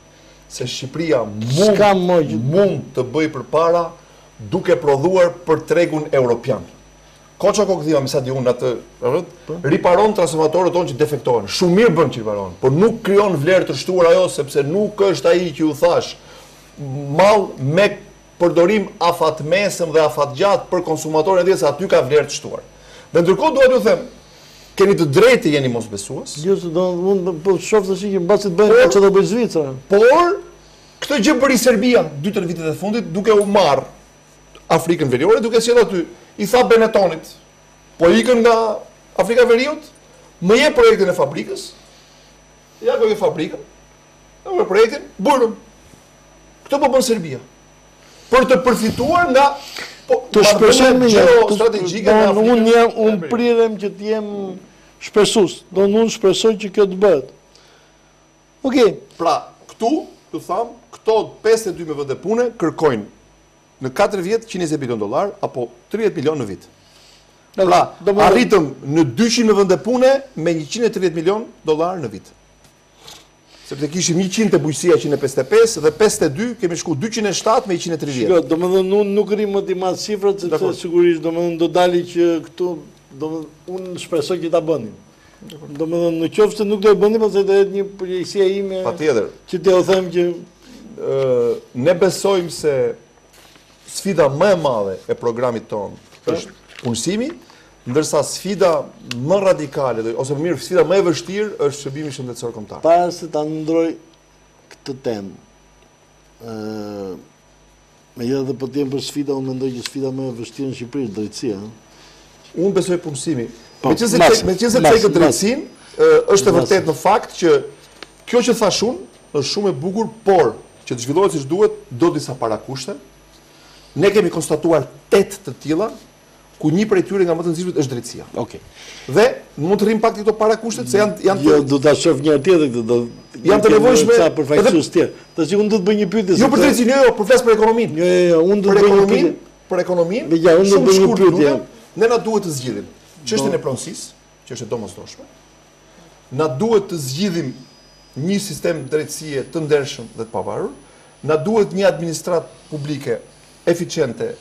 se Shqipëria S'ka mund, moj- mund të bëj përpara duke prodhuar për tregun europian. Koça Kokëdhiva, me sa di unë atë, riparon transformatorët tonë që defektohen. Shumë mirë bën që riparon, por nuk krijon vlerë të shtuar ajo sepse nuk është ai që ju thash mall me përdorim afatmesëm dhe afatgjatë për konsumatorët e tjerë, se aty ka vlerë të shtuar. Dhe ndërkohë dua t'ju them, keni të drejtë të jeni mosbesues. Jo, se do unë po shoh tash që mbasi të bëjnë çfarë do bëj Zvicra. Por këtë gjë bëri Serbia dy tre vitet e fundit duke u marr Afrikën Veriore, duke sjellë aty, i tha Benetonit, po ikën nga Afrika e Veriut, më jep projektin e fabrikës, ja ku e fabrikën, e projektin, burëm. Këtë po bën Serbia. Për të përfituar nga po, Të shpresojmë geostrategjike nga Afrika. Unë jam unë prirem që të jem shpresues. Do unë shpresoj që kjo të bëhet. Okej. Pra, këtu, të tham, këto pesëdhjetë e dy me vende pune kërkojnë në katër vjet njëzet e njëzet milion dollar apo tridhjetë milion në vit. Pra, do më- arritëm në dyqind me vende pune me njëqind e tridhjetë milion dollar në vit. Sepse kishim njëqind te bujqësia njëqind e pesëdhjetë e pesë dhe pesëdhjetë e dy kemi shku dyqind e shtatë me njëqind e tridhjetë. Shiko, domethënë unë nuk rri më të marr cifrat sepse Dakor. sigurisht domethënë do dali që këtu domethënë unë shpresoj që ta bënin. Domethënë në qoftë se nuk do e bënin, pastaj do jetë një përgjegjësia ime Patjetër. që t'ju them që Ë, ne besojmë se sfida më e madhe e programit tonë është punësimi, ndërsa sfida më radikale, dhe- ose më mirë, sfida më e vështirë është shërbimi shëndetësor kombëtar. para se ta ndroj këtë temë. ë Me gjithë dhe po të jem për sfida, unë mendoj që sfida më e vështirë në Shqipëri është drejtësia. ëh. Unë besoj punësimi. Po, Me qëse mas- me qëse mas- të këtë drejtësin, është e mas- vërtet në fakt që kjo që thash unë është shumë e bukur, por që të zhvillohet siç duhet, do disa parakushte. Ne kemi konstatuar tetë të tilla, ku një prej tyre nga më të rëndësishmet është drejtësia. Okej. Dhe mund të rrim pak këto parakushtet se janë janë Jo, të, do ta shoh një tjetër këtë, do Janë të nevojshme- sa përfaqësues tjerë. Tash unë do të bëj një pyetje. jo për sepse- drejtësinë, jo, jo, për flas për ekonominë. Jo, jo, jo, unë do Për të bëj një ekonominë, pyetje. për ekonominë. Me ja, unë do shumë bëj një shkurt pyetje. lutem, Ne na duhet të zgjidhim çështjen e pronësisë, që është e domosdoshme. Na duhet të zgjidhim një sistem drejtësie të ndershëm dhe të pavarur. Na duhet një administratë publike eficiente,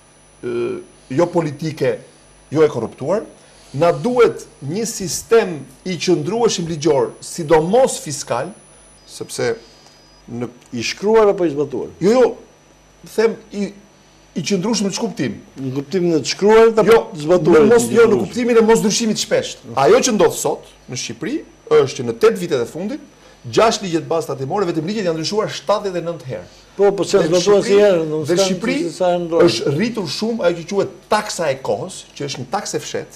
ë, jo politike, jo e korruptuar. Na duhet një sistem i qëndrueshëm ligjor, sidomos fiskal, sepse në I shkruar apo i zbatuar? jo jo them i i qëndrueshëm në ç'kuptim. Në kuptimin e të shkruarit apo Jo, të zbatuar? në mos, jo, në kuptimin e mosndryshimit shpesht. Ajo që ndodh sot në Shqipëri është që në tetë vitet e fundit, gjashtë ligjet bazë tatimore, vetëm ligjet janë ndryshuar shtatëdhjetë e nëntë herë. Po, po se Dhe zbatuar si herë, Shqipëri- nuk Dhe s'kan Shqipëri se sa herë ndrojnë. është rritur shumë ajo që quhet taksa e kohës, që është një taksë e fshetë,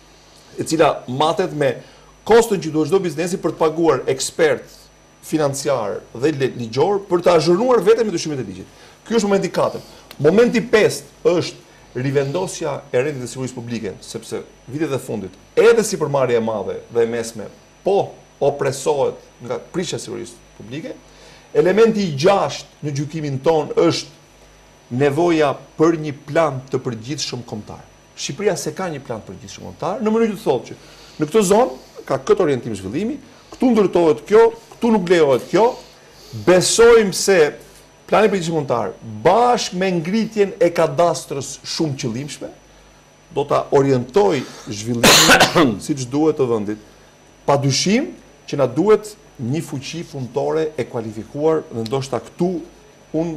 e cila matet me kostën që duhet çdo biznesi për të paguar ekspert financiar dhe le- ligjor për të azhëruar vetëm me dyshimet e ligjit. Ky është momenti katër. Momenti pesë është rivendosja e rendit të sigurisë publike, sepse vitet e fundit, edhe sipërmarrja e madhe dhe e mesme, po opresohet nga prishja e sigurisë publike. Elementi i gjashtë në gjykimin ton është nevoja për një plan të përgjithshëm kombëtar. Shqipëria se ka një plan të përgjithshëm kombëtar, në mënyrë të thotë që në këtë zonë ka këtë orientim zhvillimi, këtu ndërtohet kjo, këtu nuk lejohet kjo. Besojmë se plani i përgjithshëm kombëtar bashkë me ngritjen e kadastrës shumë qëllimshme do ta orientojë zhvillimin siç duhet të vendit. Padyshim që na duhet një fuqi punëtore e kualifikuar dhe ndoshta këtu unë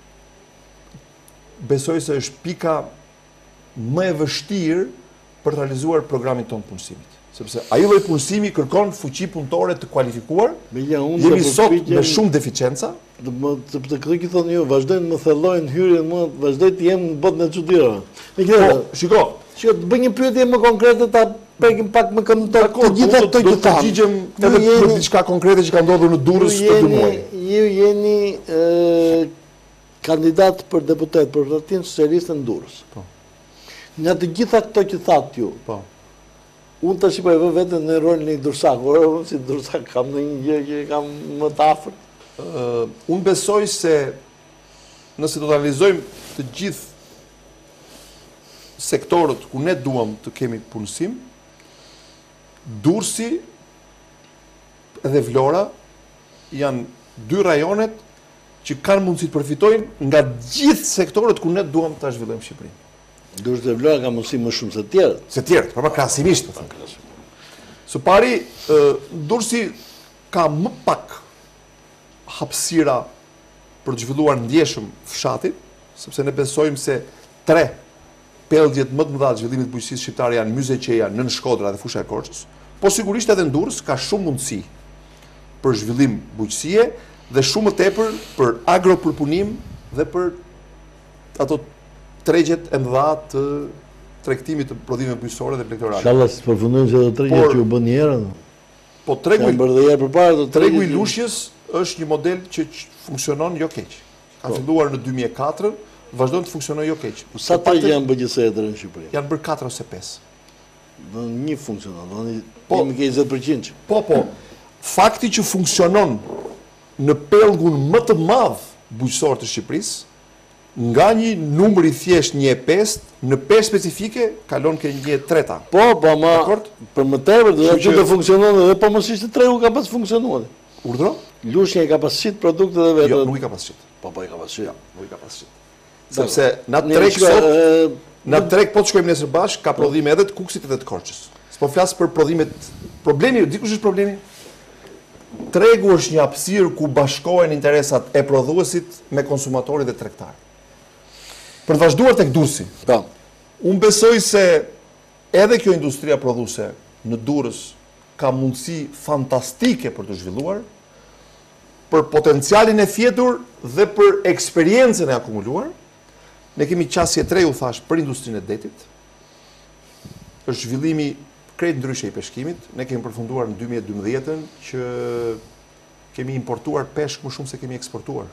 besoj se është pika më e vështirë për të realizuar programin tonë punësimit. Sepse ai lloj punësimi kërkon fuqi punëtore të kualifikuar. Me ja, unë Jemi të sot përpiqem- me shumë deficienca. Do më sepse këtë që thonë ju, vazhdojnë më thellojnë hyrjen më, vazhdoj të jem në botën e çuditërave. Me Po, gjithë, shiko, shiko, të bëj një pyetje më konkrete ta prekim pak më këmbë të dakor, të gjitha unë këto do që të thamë. përgjigjem Ju edhe për jeni- diçka konkrete që ka ndodhur në Durrës Ju të dy jeni, muaj. ju jeni ë, kandidat për deputet për Partinë Socialiste në Durrës. Po. Nga të gjitha këto që thatë ju, Po. unë tash po e vë veten në rolin e Durrësakut, ora unë si Durrësak kam ndonjë gjë që kam më të afërt. Uh, unë besoj se nëse do të analizojmë të gjithë sektorët ku ne duam të kemi punësim, Durrësi edhe Vlora janë dy rajonet që kanë mundësi të përfitojnë nga gjithë sektorët ku ne duam ta zhvillojmë Shqipërinë. Durrësi dhe Vlora ka mundësi më shumë se të tjerët. Se tjerët, por krahasimisht po them. Së pari, Durrësi ka më pak hapësira për të zhvilluar ndjeshëm fshatin, sepse ne besojmë se tre pellgjet më të mëdha të zhvillimit të bujqësisë shqiptare janë Myzeqeja, Nën Shkodra dhe Fusha e Korçës. Po sigurisht edhe në Durrës ka shumë mundësi për zhvillim bujqësie dhe shumë më tepër për agropërpunim dhe për ato tregjet e mëdha të tregtimit të prodhimeve bujqësore dhe plektorale. Inshallah si përfundojnë që do tregjet që u bën një herë. Po tregu i bërë dhe herë përpara do tregu i Lushjes është një model që funksionon jo keq. Ka filluar në dy mijë e katër, vazhdon të funksionojë jo keq. Sa tregje janë bërgjithëse e në Shqipëri? Janë bërë katër ose pesë. Do një funksionon, do një kemi ke njëzet përqind. Po, po. Fakti që funksionon në pellgun më të madh bujqësor të Shqipërisë, nga një numër i thjesht një e pesë në pesë specifike kalon ke një e treta. Po, po, ma për më tepër do të të funksionon edhe po mos ishte tregu ka pas funksionuar. Urdhro? Lushja i ka pasqit produkte dhe vetë. Jo, nuk i ka pasqit. Po, po i ka pasqit. Jo, nuk i ka pasqit. Sepse na treg sot, na treg po të shkojmë nesër bashkë, ka prodhime edhe të Kukësit edhe të Korçës. S'po flas për prodhimet. Problemi, dikush është problemi? Tregu është një hapësirë ku bashkohen interesat e prodhuesit me konsumatorin dhe tregtarin. Për të vazhduar tek Durrësi. Po. Unë besoj se edhe kjo industria prodhuese në Durrës ka mundësi fantastike për të zhvilluar, për potencialin e fjetur dhe për eksperiencën e akumuluar. Ne kemi qasje tre, u thash, për industrinë e detit. Është zhvillimi krejt ndryshe i peshkimit. Ne kemi përfunduar në dy mijë e dymbëdhjetë që kemi importuar peshk më shumë se kemi eksportuar.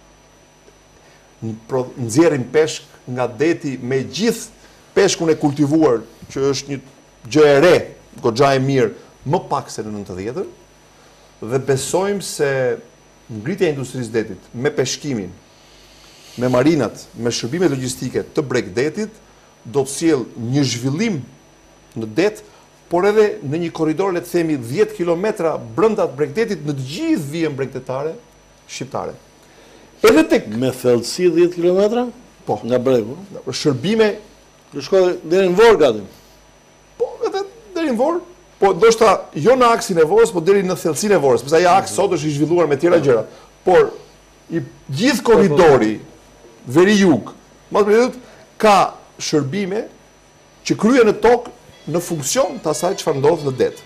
Nxjerrim peshk nga deti me gjithë peshkun e kultivuar, që është një gjë e re, goxha e mirë, më pak se në nëntëdhjetën, dhe besojmë se ngritja e industrisë detit me peshkimin, me marinat, me shërbimet logjistike të bregdetit, do të sjellë një zhvillim në det, por edhe në një korridor, le të themi dhjetë kilometra brenda të bregdetit në të gjithë vijën bregdetare shqiptare. Edhe tek me thellësi dhjetë kilometra? Po, nga bregu. Shërbime do shkojë deri në Vorë gati. Po, edhe deri në Vorë. Po, ndoshta jo në aksin e Vorës, po deri në thellësinë e Vorës, sepse ai aks sot është i zhvilluar me tjera gjëra. Por i gjithë korridori veri-jug, më përpjekët, ka shërbime që kryen në tokë në funksion të asaj çfarë ndodh në det.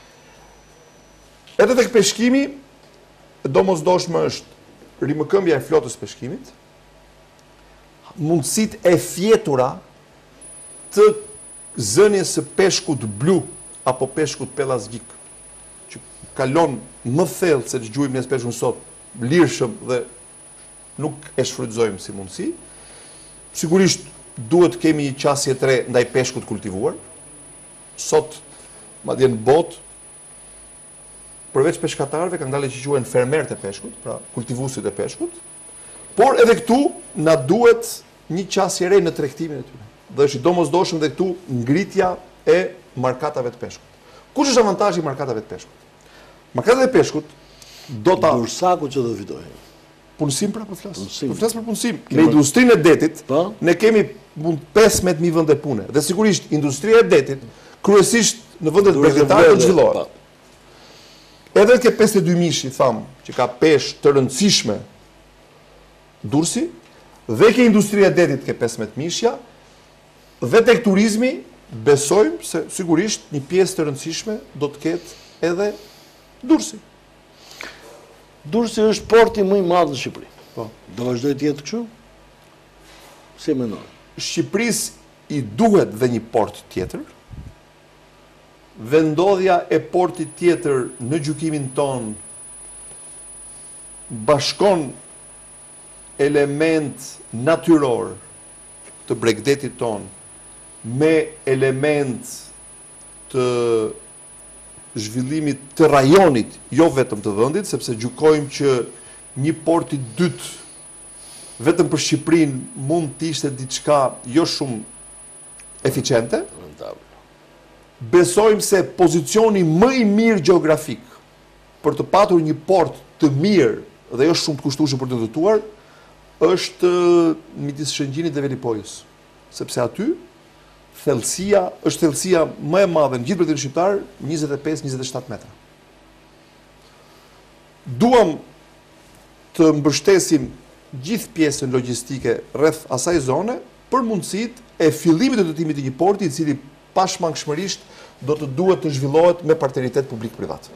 Edhe tek peshkimi, domosdoshme është rimëkëmbja e flotës peshkimit, mundësit e fjetura të zënjes së peshkut blu apo peshkut pelazgjik, që kalon më thellë se që gjujmë njës peshkun sot, lirshëm dhe nuk e shfrytëzojmë si mundësi. Sigurisht duhet kemi një qasje tre ndaj peshkut kultivuar. Sot, madje në botë, përveç peshkatarëve, kanë dalë që quhen fermerët e peshkut, pra kultivuesit e peshkut, por edhe këtu na duhet një qasje re në tregtimin e tyre. Dhe është i domosdoshëm dhe këtu ngritja e markatave të peshkut. Kush është avantazhi i markatave të peshkut? Markatat e peshkut do ta Durrësaku që do fitojë. Punësim pra po flas. Punësim. Po flas për punësim. Në industrinë e detit, Po? ne kemi pesëmbëdhjetë mijë vende pune. Dhe sigurisht industria e detit kryesisht në vendet bregdetare do të zhvillohet. Edhe ke pesëdhjetë e dy mishi, thamë, që ka peshë të rëndësishme Durrësi, dhe ke industria e detit ke pesëmbëdhjetë mishja, dhe tek turizmi besojmë se sigurisht një pjesë të rëndësishme do të ketë edhe Durrësi. Durrësi është porti më i madh në Shqipëri. Po. Do vazhdoj të jetë kështu? Si e mendon? Shqipërisë i duhet dhe një port tjetër. Vendodhja e portit tjetër në gjykimin ton bashkon element natyror të bregdetit ton me element të zhvillimit të rajonit, jo vetëm të vendit, sepse gjykojmë që një port i dytë vetëm për Shqipërinë mund të ishte diçka jo shumë eficiente. Besojmë se pozicioni më i mirë gjeografik për të patur një port të mirë dhe jo shumë të kushtueshëm për të ndërtuar, është midis Shëngjinit dhe Velipojës. Sepse aty thellësia është thellësia më e madhe në gjithë qytetin shqiptar, njëzet e pesë njëzet e shtatë metra. Duam të mbështesim gjithë pjesën logjistike rreth asaj zone për mundësitë e fillimit të ndërtimit të një porti i cili pashmangshmërisht do të duhet të zhvillohet me partneritet publik-privat.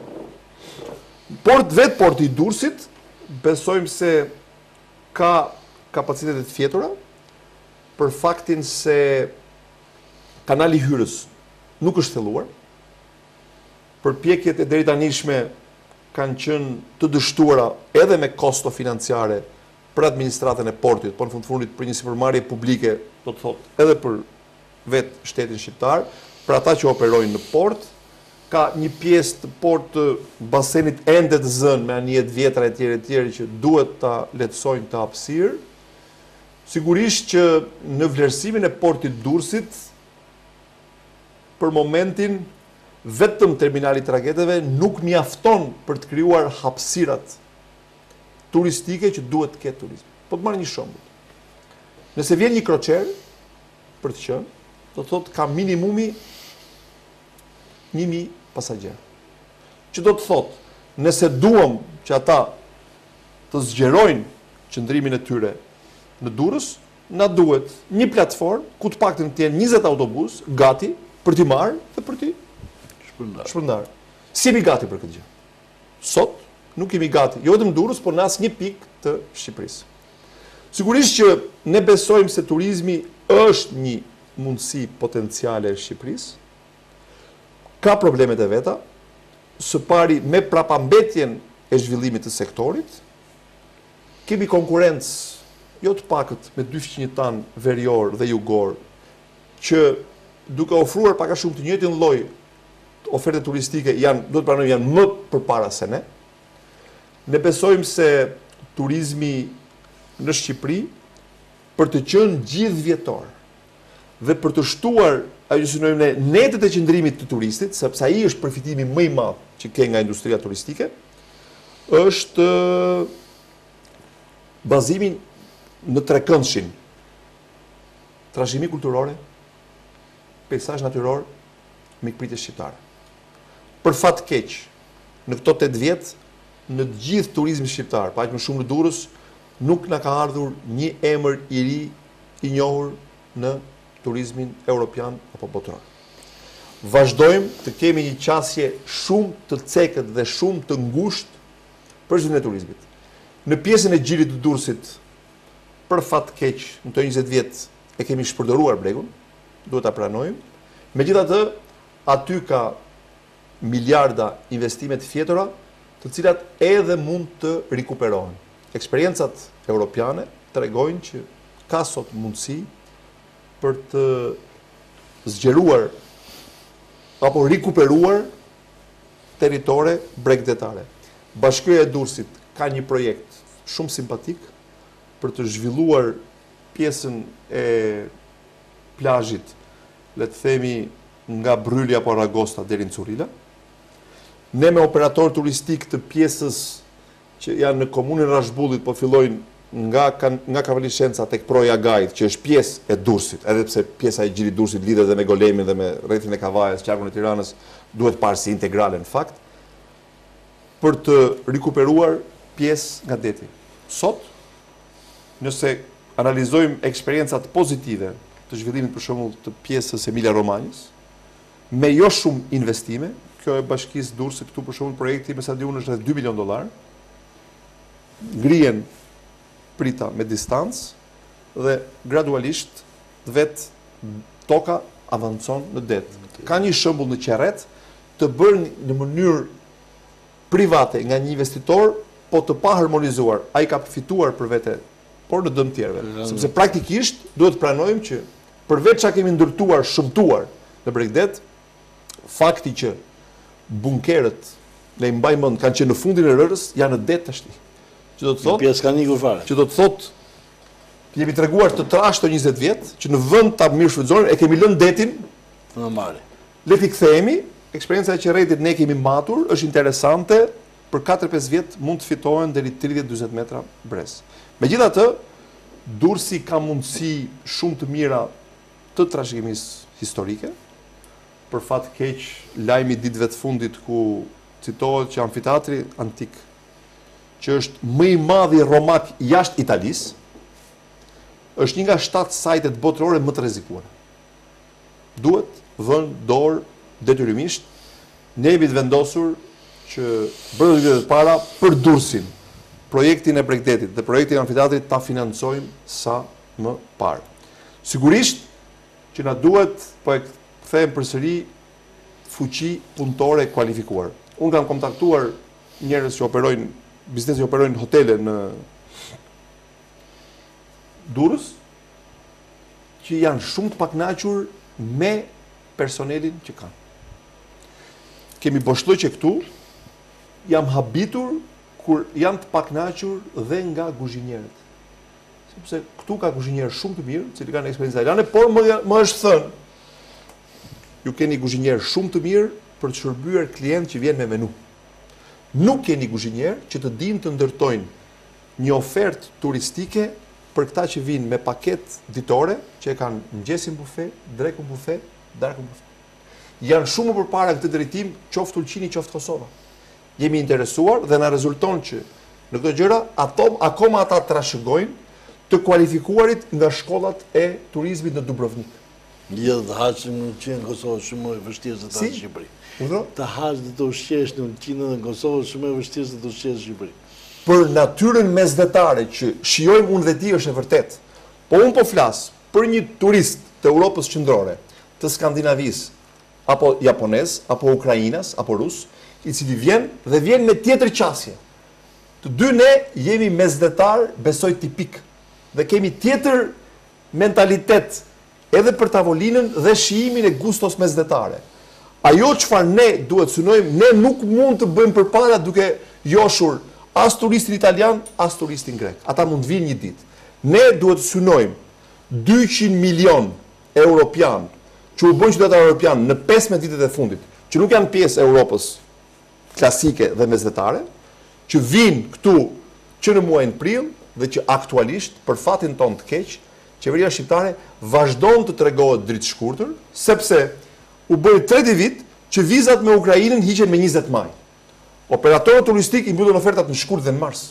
Port vetë porti i Durrësit besojmë se ka kapacitete të fjetura për faktin se kanali hyrës nuk është thelluar. Përpjekjet e deri tanishme kanë qenë të dështuara edhe me kosto financiare për administratën e portit, por në fund fundit për një sipërmarrje publike, do të thotë edhe për vetë shtetin shqiptar, për ata që operojnë në port, ka një pjesë të port të basenit ende të zënë me anijet vjetra e tjere e tjere që duhet ta lehtësojnë të hapësirë. Sigurisht që në vlerësimin e portit Durrësit, për momentin, vetëm terminali tragedeve nuk mjafton për të krijuar hapësirat turistike që duhet të ketë turizmi. Po të marrë një shembull. Nëse vjen një kroçer për të qenë, do të thotë ka minimumi një mijë pasagjerë. Që do të thotë, nëse duam që ata të zgjerojnë qëndrimin e tyre në Durrës, na duhet një platformë ku të paktën të jenë njëzet autobus gati për t'i marrë dhe për t'i shpërndar. Si jemi gati për këtë gjë? Sot nuk jemi gati, jo vetëm Durrës, por në asnjë pikë të Shqipërisë. Sigurisht që ne besojmë se turizmi është një mundësi potenciale e Shqipërisë. Ka problemet e veta, së pari me prapambetjen e zhvillimit të sektorit, kemi konkurrencë jo të pakët me dy fqinjët tanë verior dhe jugor, që duke ofruar pak a shumë të njëjtin lloj oferte turistike janë, do të pranojmë, janë më përpara se ne. Ne besojmë se turizmi në Shqipëri për të qenë gjithvjetor dhe për të shtuar ajo që nojmë ne netet e qëndrimit të turistit, sepse ai është përfitimi më i madh që ke nga industria turistike, është bazimin në trekëndshin. Trashëgimi kulturore, peizazh natyror, mikpritje shqiptare. Për fat keq, në këto tetë vjet, në të gjithë turizmi shqiptar, pa aq më shumë në Durrës, nuk na ka ardhur një emër i ri i njohur në turizmin europian apo botëror. Vazhdojmë të kemi një qasje shumë të cekët dhe shumë të ngushtë për zhvillimin e turizmit. Në pjesën e Gjirit të Durrësit, për fat keq, në të njëzet vjet e kemi shpërdoruar bregun, duhet ta pranojmë. Megjithatë, aty ka miliarda investime të fjetura, të cilat edhe mund të rikuperohen. Eksperiencat europiane tregojnë që ka sot mundësi për të zgjeruar apo rikuperuar territore bregdetare. Bashkëria e Durrësit ka një projekt shumë simpatik për të zhvilluar pjesën e plazhit, le të themi nga Brylli apo Ragosta deri në Currila. Ne me operator turistik të pjesës që janë në komunën e Rashbullit po fillojnë nga nga Kavalishenca tek Proja Gajt, që është pjesë e Durrësit, edhe pse pjesa e Gjirit Durrësit lidhet edhe me Golemin dhe me rrethin e Kavajës, qarkun e Tiranës, duhet parë si integrale në fakt, për të rikuperuar pjesë nga deti. Sot, nëse analizojmë eksperiencat pozitive të zhvillimit për shembull të pjesës Emilia Romagnas, me jo shumë investime, kjo e Bashkisë Durrësit këtu për shembull projekti me sa di unë është rreth dy milion dollar, ngrihen prita me distancë dhe gradualisht vetë toka avancon në det. Ka një shembull në Qerret të bërë në mënyrë private nga një investitor, po të pa harmonizuar. Ai ka përfituar për vete, por në dëm tjerëve. Sepse praktikisht duhet të pranojmë që përveç çka kemi ndërtuar, shëmtuar në Bregdet, fakti që bunkerët, ne i mbaj mend, kanë qenë në fundin e rërës, janë në det tash. Që do të thotë, pjesë kanë ikur fare. Që do të thotë, jemi treguar të trashë të njëzet vjet, që në vend ta mirë shfrytëzojmë, e kemi lënë detin në mare. Le t'i kthehemi, eksperienca e Qerretit ne kemi matur, është interesante, për katër e pesë vjet mund të fitohen deri tridhjetë njëzet metra brez. Megjithatë, Durrësi ka mundësi shumë të mira të trashëgimisë historike, për fat keq lajmi ditëve të fundit ku citohet që amfiteatri antik, që është më i madhi romak jashtë Italisë, është një nga shtatë sajtet botërore më të rrezikuara. Duhet vënë dorë detyrimisht, ne jemi të vendosur që brenda viteve të para për Durrësin, projektin e Bregdetit dhe projektin e amfiteatrit ta financojmë sa më parë. Sigurisht që na duhet, po e kthejmë përsëri, fuqi punëtore e kualifikuar. Unë kam kontaktuar njerëz që operojnë, biznesi që operojnë hotele në Durrës, që janë shumë të pakënaqur me personelin që kanë. Kemi boshllëqe këtu, jam habitur kur janë të pakënaqur dhe nga kuzhinierët. Sepse këtu ka kuzhinierë shumë të mirë, që kanë eksperiencë italiane, por më, më është thënë, ju keni kuzhinierë shumë të mirë për të shërbyer klient që vjen me menu. Nuk keni kuzhinierë që të dinë të ndërtojnë një ofertë turistike për këta që vinë me paket ditore, që e kanë mëngjesin bufe, drekun bufe, darkun bufe. Janë shumë përpara këtë drejtim, qoftë Ulqini, qoftë Kosova. Jemi interesuar dhe na rezulton që në këto gjëra ato akoma ata trashëgojnë të kualifikuarit nga shkollat e turizmit në Dubrovnik. Lidhë të haqë në Ulqinë në Kosovë shumë e vështirë se ta në Shqipëri. Të haqë dhe të ushqesh në Ulqinë dhe në Kosovë shumë e vështirë se të ushqesh në Shqipëri. Për natyrën mesdhetare që shijojmë unë dhe ti është e vërtet, po unë po flasë për një turist të Europës qendrore, të Skandinavisë, apo Japonez, apo Ukrainas, apo Rus, i cili vjen dhe vjen me tjetër qasje. Të dy ne jemi mesdhetar, besoj tipik, dhe kemi tjetër mentalitet edhe për tavolinën dhe shijimin e gustos mesdhetare. Ajo çfarë ne duhet synojmë, ne nuk mund të bëjmë përpara duke joshur as turistin italian, as turistin grek. Ata mund vinë një ditë. Ne duhet të synojmë dyqind milion europian që u bën qytetar europian në pesëmbëdhjetë ditët e fundit, që nuk janë pjesë e Europës klasike dhe mesdhetare, që vinë këtu që në muajin prill dhe që aktualisht për fatin ton të keq, qeveria shqiptare vazhdon të tregohet dritë shkurtër, sepse u bëri tridhjetë vit që vizat me Ukrainën hiqen me njëzet maj. Operatorët turistik i mbydhen ofertat në shkurt dhe në mars.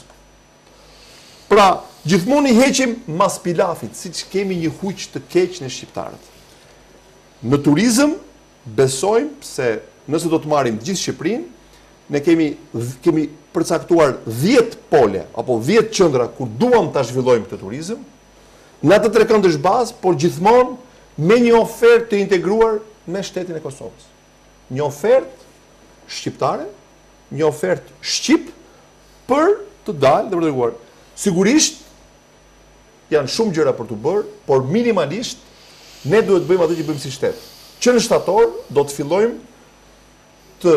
Pra, gjithmonë i heqim mas pilafit, siç kemi një huq të keq në shqiptarët. Në turizëm besojmë se nëse do të marrim të gjithë Shqipërinë, ne kemi kemi përcaktuar dhjetë pole apo dhjetë qendra ku duam ta zhvillojmë këtë turizëm, në atë trekëndësh bazë, por gjithmonë me një ofertë të integruar me shtetin e Kosovës. Një ofertë shqiptare, një ofertë shqip për të dalë dhe për të treguar. Sigurisht janë shumë gjëra për të bërë, por minimalisht ne duhet bëjmë atë që bëjmë si shtet. Që në shtator do të fillojmë të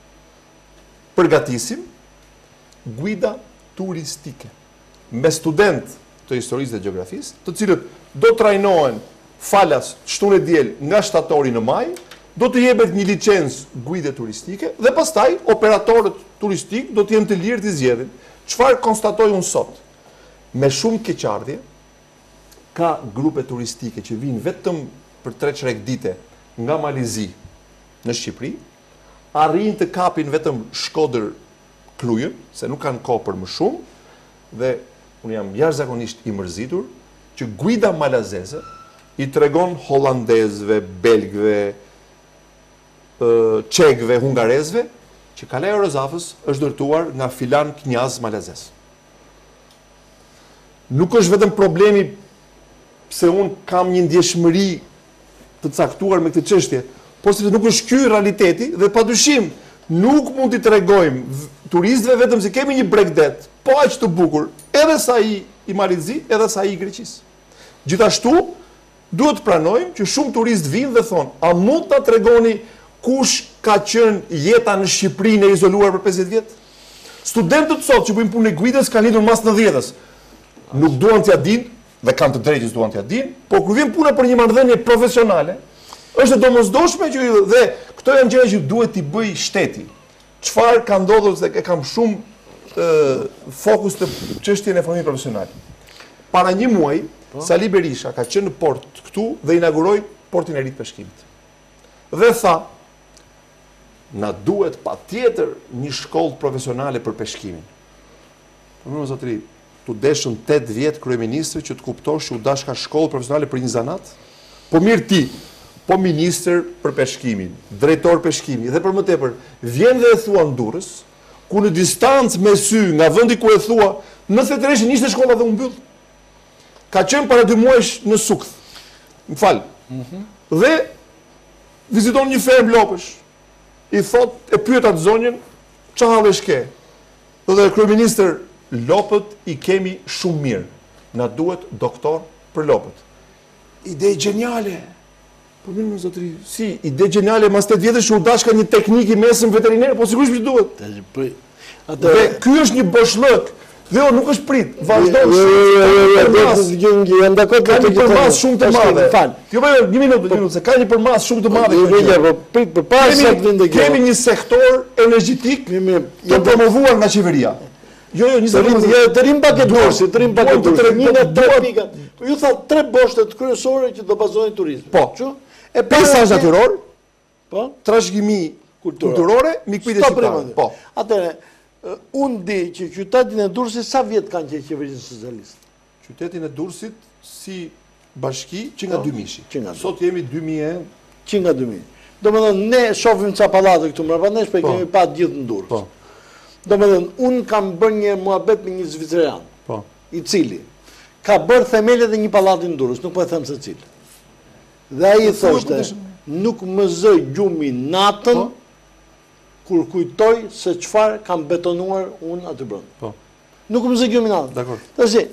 përgatisim guida turistike me student të historisë dhe gjeografisë, të cilët do të trajnohen falas shtunë e diel nga shtatori në maj, do të jepet një licencë guide turistike dhe pastaj operatorët turistik do të jenë të lirë të zgjedhin. Çfarë konstatoj unë sot? Me shumë keqardhje, ka grupe turistike që vinë vetëm për tre çerek dite nga Malizi në Shqipëri, arrin të kapin vetëm Shkodër Krujën, se nuk kanë kohë për më shumë, dhe unë jam jashtëzakonisht i mërzitur që guida malazeze i tregon hollandezëve, belgëve, çekëve, hungarezëve, që Kalaja e Rozafës është ndërtuar nga Filan Knjaz malazez. Nuk është vetëm problemi pse unë kam një ndjeshmëri të caktuar me këtë çështje, por sepse nuk është ky realiteti dhe padyshim nuk mund t'i tregojmë turistëve vetëm se kemi një Bregdet, po aq të bukur, edhe sa i i Malizi, edhe sa i Greqisë. Gjithashtu, duhet të pranojmë që shumë turistë vinë dhe thonë, a mund ta tregoni kush ka qenë jeta në Shqipërinë e izoluar për pesëdhjetë vjet? Studentët sot që bëjnë punë e guidës kanë lidhur mas nëntëdhjetës. Nuk duan t'ia dinë dhe kanë të drejtë që duan t'ia dinë, por kur vjen puna për një marrëdhënie profesionale, është e domosdoshme që dhe këto janë gjëra që duhet t'i bëj shteti. çfarë ka ndodhur se e kam shumë uh, fokus të çështjen e formimit profesional. Para një muaji, Sali Berisha ka qenë në port këtu dhe inauguroi portin e ri të peshkimit. Dhe tha, na duhet patjetër një shkollë profesionale për peshkimin. Për zotëri, tu deshën tetë vjet kryeministri që të kuptosh që u dash ka shkollë profesionale për një zanat? Po mirë ti, po ministër për peshkimin, drejtor peshkimi, dhe për më tepër, vjen dhe e thua në Durrës, ku në distancë me sy nga vendi ku e thua, nëse të reshin ishte shkolla dhe u mbyll. Ka qenë para dy muajsh në Sukth. Më fal. Mm-hmm. Dhe viziton një ferm lopësh. I thot, e pyet atë zonjën, ç'a hallesh ke? Dhe kryeministër, lopët i kemi shumë mirë. Na duhet doktor për lopët. Ide gjeniale. Po mirë më zotëri, si, ide gjeniale, mas tetë vjetësh u dash ka një teknik i mesëm veteriner, po sigurisht që duhet. Dhe ky është një boshllëk. Dhe jo, nuk është prit, vazhdon shumë. Ka një përmas shumë të madhe. Jo, një minutë, një minutë, se ka një përmas shumë të madhe. Kemi një sektor energjetik të promovuar nga qeveria. Jo, jo, një sektor. Të rim pak e dorsi, të rim pak e dorsi. Një nga tre pikat. Ju tha tre boshtet kryesore që do bazohen turizmi. Po. Peisazh natyror, trashëgimi kulturore, mikpritje shqiptare. Po. Atëre, unë di që qytetin e Durrësit sa vjetë kanë që qeverinë socialiste? Qytetin e Durrësit si bashki që nga dy mijë. Sot jemi dy mijë. Që nga dy mijë. Do më dhënë, ne shofim ca pallate këtu mbrapa nesh, për kemi pa gjithë në Durrës. Do më dhënë, unë kam bërë një muhabet me një Zvicerian, i cili ka bërë themelet e një pallati në Durrës, nuk po e them se cili. Dhe ai thoshte, nuk më zë gjumi natën, kur kujtoj se çfarë kam betonuar unë aty brenda. Po. Nuk më zë gjumi natën. Dakor. Tashi,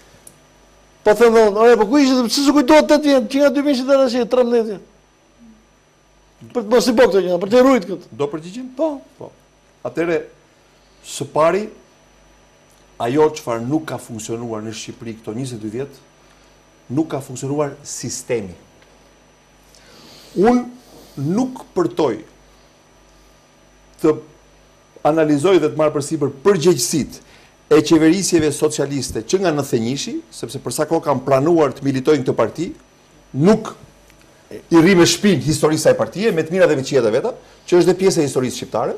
po them unë, ore, po ku ishte, pse s'u kujtohet tetë vjet, që nga dy mijë dhe rashi, trembëdhjetë. Për të mos i bë këto gjëra, për të ruajtur këtë. Do përgjigjem? Po. Po. Atëre, së pari, ajo çfarë nuk ka funksionuar në Shqipëri këto njëzet e dy vjet, nuk ka funksionuar sistemi. Unë nuk përtoj të analizoj dhe të marrë përsipër përgjegjësitë e qeverisjeve socialiste që nga nëntëdhjetë e njëshi, sepse përsa kohë kam planuar të militojnë këtë parti, nuk i rri me shpinë historisë saj partije, me të mira dhe me qieta veta, që është dhe pjesë e historisë shqiptare.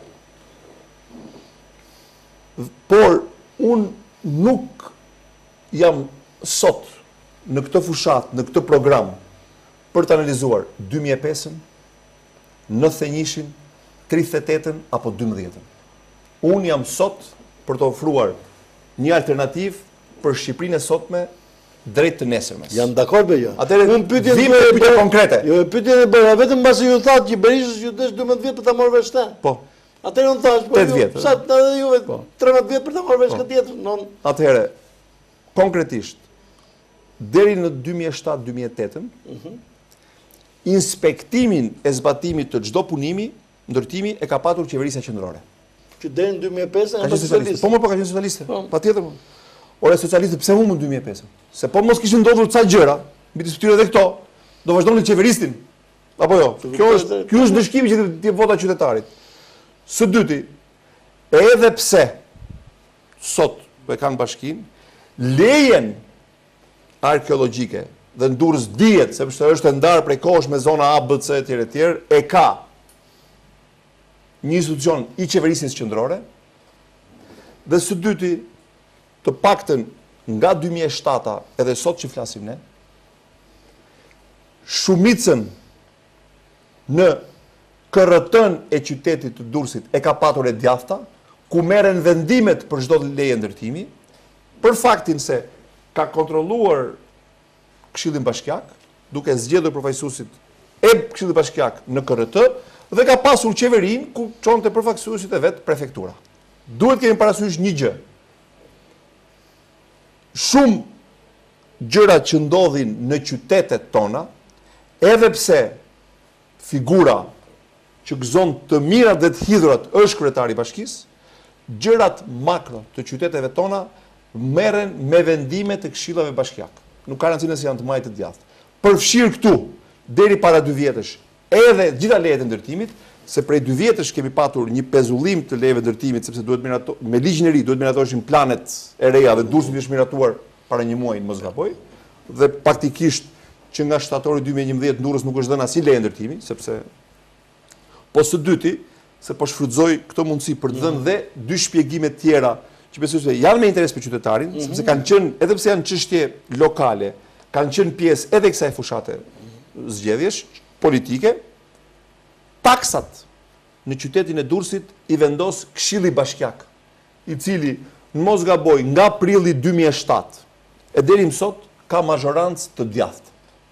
Por unë nuk jam sot në këtë fushat, në këtë program, për të analizuar dy mijë e pesën, nëntëdhjetë e njëshin, tridhjetë e tetën apo dymbëdhjetën. Unë jam sot për të ofruar një alternativë për Shqipërinë e sotme drejt të nesërmes. Jam dakord me jo. Atëherë unë pyetje vim me pyetje konkrete. Jo, pyetje e bëra vetëm mbasi ju thatë që Berishës ju desh dymbëdhjetë vjet për ta marrë vesh këtë. Po. Atëherë unë thash, po ju, sa të juve tretëmbëdhjetë vjet për ta marrë vesh këtë tjetër. Non. Atëherë konkretisht deri në dy mijë e shtatë dy mijë e tetë, inspektimin e zbatimit të çdo punimi, ndërtimi e ka patur qeverisja qendrore. Që deri në dy mijë e pesë ka qenë socialiste. Po më po ka qenë socialiste. Patjetër. Ore socialiste pse humbën dy mijë e pesë? Se po mos kishin ndodhur ca gjëra, mbi të fytyrë edhe këto, do vazhdonin qeveristin. Apo jo? Kjo është ky është ndëshkimi që ti vota qytetarit. Së dyti, edhe pse sot po e kanë bashkinë, lejen arkeologjike dhe në Durrës dihet sepse është e ndarë prej kohësh me zona A, B, C etj etj, e ka një institucion i qeverisjes qendrore. Dhe së dyti, të paktën nga dy mijë e shtatë edhe sot që flasim ne, shumicën në K R T-n e qytetit të Durrësit e ka patur e djathta, ku merren vendimet për çdo leje ndërtimi, për faktin se ka kontrolluar Këshillin Bashkiak, duke zgjedhur përfaqësuesit e Këshillit Bashkiak në K R T dhe ka pasur qeverinë ku çonte përfaqësuesit e vet prefektura. Duhet kemi parasysh një gjë. Shumë gjëra që ndodhin në qytetet tona, edhe pse figura që gëzon të mirat dhe të hidhurat është kryetari i bashkisë, gjërat makro të qyteteve tona merren me vendime të këshillave bashkiak. Nuk ka rëndësi nëse janë të majtë të djathtë. Përfshirë këtu, deri para dy vjetësh, edhe gjitha lejet e ndërtimit, se prej dy vjetësh kemi patur një pezullim të leve ndërtimit, sepse duhet mirato, me ligjin e ri duhet miratoheshin planet e reja dhe Durrësi është miratuar para një muaji, mos gaboj, dhe praktikisht që nga shtatori dy mijë e njëmbëdhjetë Durrës nuk është dhënë asnjë leje ndërtimi, sepse po së dyti se po shfrytëzoj këtë mundësi për të dhënë dhe dy shpjegime të tjera që besoj se janë me interes për qytetarin, sepse kanë qenë, edhe pse janë çështje lokale, kanë qenë pjesë edhe kësaj fushate zgjedhjesh politike. Taksat në qytetin e Durrësit i vendos Këshilli Bashkiak, i cili në mos gaboj nga prilli dy mijë e shtatë e deri më sot ka mazhorancë të djathtë.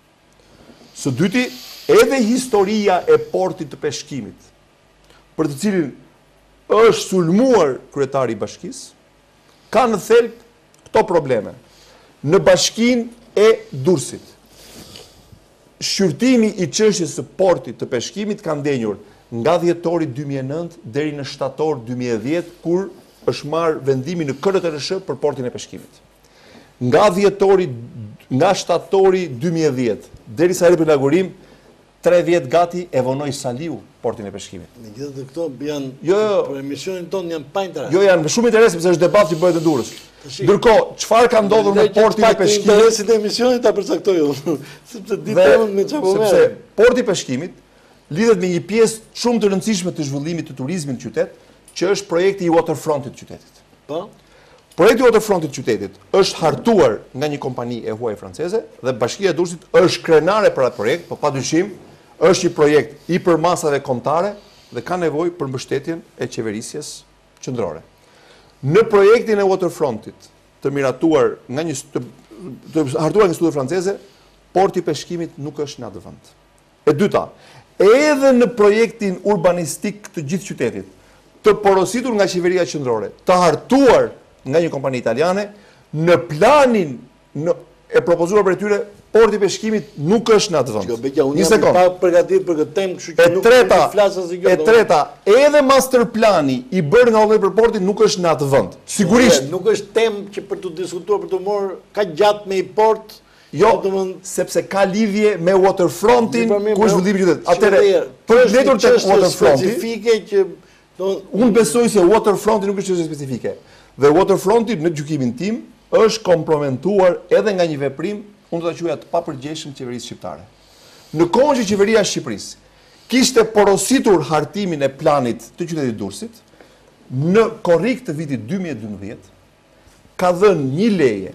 Së dyti, edhe historia e portit të peshkimit, për të cilin është sulmuar kryetari i bashkisë, ka në thelb këto probleme. Në bashkinë e Durrësit, shqyrtimi i çështjes së portit të peshkimit ka ndenjur nga dhjetori dy mijë e nëntë deri në shtator dy mijë e dhjetë, kur është marrë vendimi në K R T R S H për portin e peshkimit. Nga dhjetori, nga shtatori dy mijë e dhjetë deri sa erdhi për inaugurim, tre vjet gati e vonoi Saliu portin e peshkimit. Megjithatë këto janë jo, jo, për emisionin ton janë pa interes. Jo, janë me shumë interes sepse është debat që bëhet në Durrës. Ndërkohë, çfarë ka ndodhur me portin e peshkimit? Interesin e emisionit ta përcaktoj unë, sepse di temën me çfarë po merr. Sepse porti i peshkimit lidhet me një pjesë shumë të rëndësishme të zhvillimit të turizmit në qytet, që është projekti i waterfrontit të qytetit. Po? Projekti i waterfrontit të qytetit është hartuar nga një kompani e huaj franceze dhe Bashkia e Durrësit është krenare për atë projekt, por padyshim është një projekt i përmasave kombëtare dhe ka nevojë për mbështetjen e qeverisjes qendrore. Në projektin e waterfrontit të miratuar nga një të, të hartuar nga studio franceze, porti i peshkimit nuk është në atë vend. E dyta, edhe në projektin urbanistik të gjithë qytetit, të porositur nga qeveria qendrore, të hartuar nga një kompani italiane, në planin në, e propozuar për tyre, porti i peshkimit nuk është në atë vend. Një sekond. Pa përgatitur për këtë temë, kështu që nuk flas as gjë. E treta, edhe master plani i bërë nga Ullëri për portin nuk është në atë vend. Sigurisht nuk është temë që për të diskutuar, për të marrë ka gjatë me i port. Jo, sepse ka lidhje me waterfrontin, ku është zhvillimi i qytetit. Atëherë, për letur tek waterfronti, specifike që unë besoj se waterfronti nuk është çështje specifike. Dhe waterfronti në gjykimin tim është komprometuar edhe nga një veprim, unë do ta quaja të papërgjegjshëm të qeverisë shqiptare. Në kohën që qeveria e Shqipërisë kishte porositur hartimin e planit të qytetit Durrësit, në korrik të vitit dy mijë e dymbëdhjetë ka dhënë një leje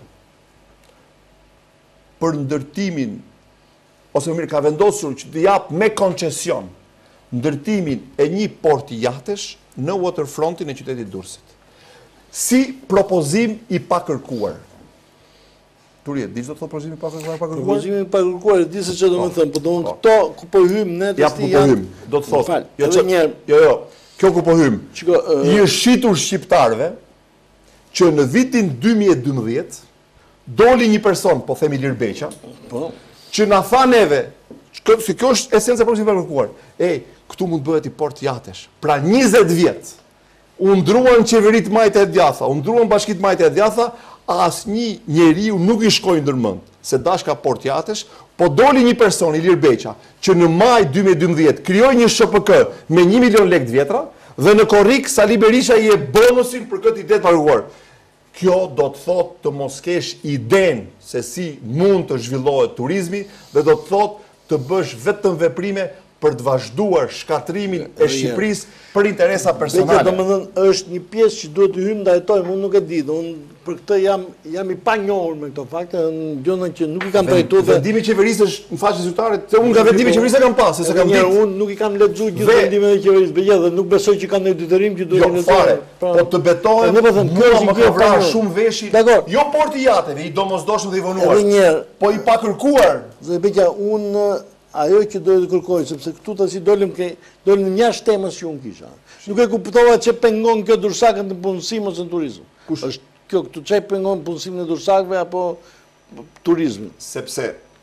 për ndërtimin, ose më mirë ka vendosur që të jap me koncesion ndërtimin e një porti jahtesh në waterfrontin e qytetit Durrësit. Si propozim i pakërkuar. Turje, di çdo të thotë propozimi i pakërkuar, pakërkuar? Propozimi i pakërkuar, di se çfarë do të them, po do të këto ku po hym ne të sti janë. Ja, po hym, do të thotë. Jo, edhe një herë. Jo, jo. Kjo ku po hym. I është shitur shqiptarëve që në vitin dy mijë e dymbëdhjetë doli një person, po themi Ilir Beqa, po, që na tha neve, se kjo është esenca e propozimit të pakërkuar. Ej, këtu mund bëhet i port jahtesh. Pra njëzet vjet. U ndruan qeverit majtë e djatha, u ndruan bashkit majtë e djatha, asnjë njeriu nuk i shkoi ndërmend se dashka port jahtesh, po doli një person, Ilir Beqa, që në maj dy mijë e dymbëdhjetë krijoi një S P K me një milion lekë të vjetra dhe në korrik Sali Berisha i e bonusin për këtë ide të paguar. Kjo do të thotë të mos kesh iden se si mund të zhvillohet turizmi dhe do të thotë të bësh vetëm veprime për të vazhduar shkatrimin e Shqipërisë për interesa personale. Dhe domethënë është një pjesë që duhet të hyjmë ndajtojmë, unë nuk e di, unë për këtë jam jam i panjohur me këto fakte, gjëra që nuk i kam trajtuar. Vendimi i qeverisë është në faqe zyrtare, se unë nga vendimi i qeverisë kam pas, se kam ditë. Unë nuk i kam lexuar gjithë vendimet e qeverisë, bëj dhe nuk besoj që kanë ndonjë detyrim që duhet të lexojë. Po të betohem, ne po them, kjo është një vrarë shumë veshi. Jo porti jateve, i domosdoshëm dhe i vonuar. Po i pakërkuar. Zë bëja unë ajo që dojë të kërkoj, sepse këtu të si dolim, dolim një ashtë temës që unë kisha. Nuk e kuptova që pengon kjo dursakën të punësim ose në turizm. Është kjo këtu që pengon punësim në dursakëve apo turizm. Sepse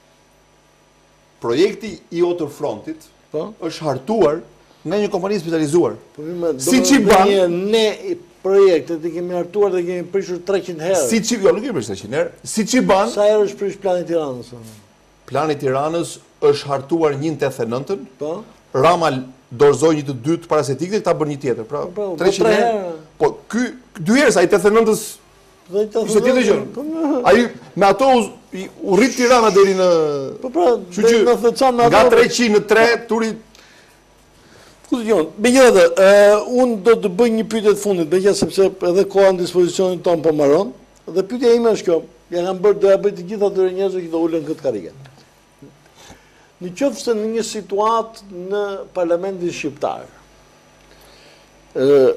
projekti i waterfrontit është hartuar nga një kompani specializuar. Si që banë... Ne projektet i kemi hartuar dhe kemi prishur treqind herë. Si që... Jo, nuk kemi prishur treqind herë. Si që banë... Sa herë është prish plani Tiranës? Plani Tiranës është hartuar njëntëdhjetë e nëntën, Rama dorëzoj një të dytë para se të ikte, këta bën një tjetër. Pra, Po, po, treqind tre herë. herë. Po, ky dy herë sa i tetëdhjetë e nëntës Dhe i të ishte tjetër gjë. thënë- Ai me ato u, i- u rrit Tirana deri në Po pra, Kështu deri që në thëçan me nga ato- treqind në tre turi. Ku të gjonë, me gjithë dhe, unë do të bëj një pyetje të fundit, me gjithë sepse edhe koha në dispozicionin tonë po mbaron, dhe pyetja ime është kjo, ja kam bërë, do ja bëj të gjitha atyre njerëzve që do ulen këtë karrige. Në qoftë se në një situatë në Parlamentin shqiptar, ë,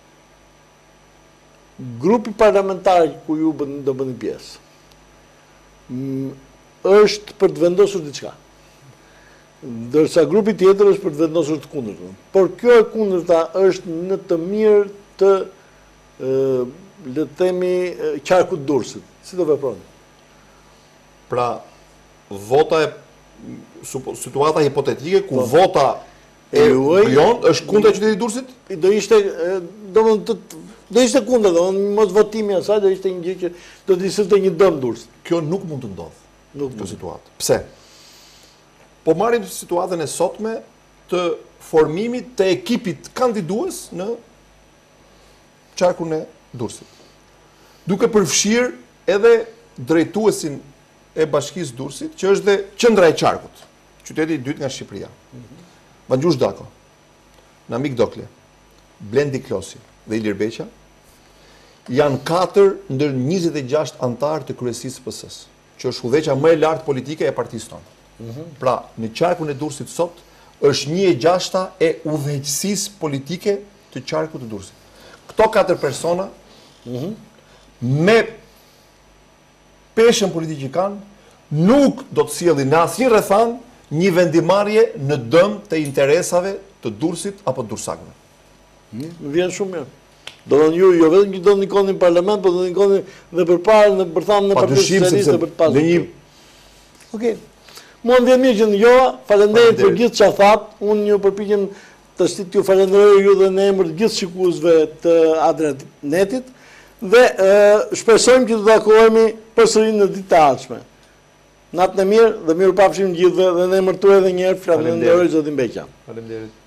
grupi parlamentar ku ju bën, do bëni pjesë, m, është për të vendosur diçka. Ndërsa grupi tjetër është për të vendosur të kundërtën. Por kjo e kundërta është në të mirë të ë, le të themi ë, qarkut Durrësit. Si do veproni? Pra, vota e supo- situata hipotetike ku vota e E juaj- Brion është kundër qytetit Durrësit? Do ishte ë, do më të do ishte kundër, do më mos votimi i asaj do ishte një gjë që do të ishte një dëm Durrësit. Kjo nuk mund të ndodhë. Nuk Kjo mund. situatë. Pse? Po marrim situatën e sotme të formimit të ekipit kandidues në qarkun e Durrësit. Duke përfshirë edhe drejtuesin e Bashkisë Durrësit, që është dhe qendra e qarkut, qyteti i dytë nga Shqipëria. Vangjush Dako, Namik Dokle, Blendi Klosi dhe Ilir Beqa janë katër ndër njëzet e gjashtë antarë të kryesisë P S-s, që është udhëheqja më e lartë politike e partisë tonë. Pra, në qarkun e Durrësit sot është një e gjashta e udhëheqësisë politike të qarkut të Durrësit. Këto katër persona me peshën politike që kanë, nuk do të sjellin në asnjë rrethan një vendimarrje në dëm të interesave të Durrësit apo të dursakëve. Më vjen shumë mirë. Do të thonë ju jo vetëm që do të nikoni në parlament, por do të nikoni dhe përpara në bërthan në Partinë Padyshim Socialiste sepse për të pasur. në një Okej. Mua më vjen mirë që në Jova, faleminderit për Faleminderit. gjithë çfarë thatë. Unë ju përpiqem të shtit ju falenderoj ju dhe në emër të gjithë shikuesve të Adrianetit dhe ë, shpresojmë që të takohemi përsëri në ditë të ardhshme. Natën e mirë dhe mirupafshim gjithëve dhe në emër tuaj edhe një herë falenderoj zotin Beqa. Faleminderit.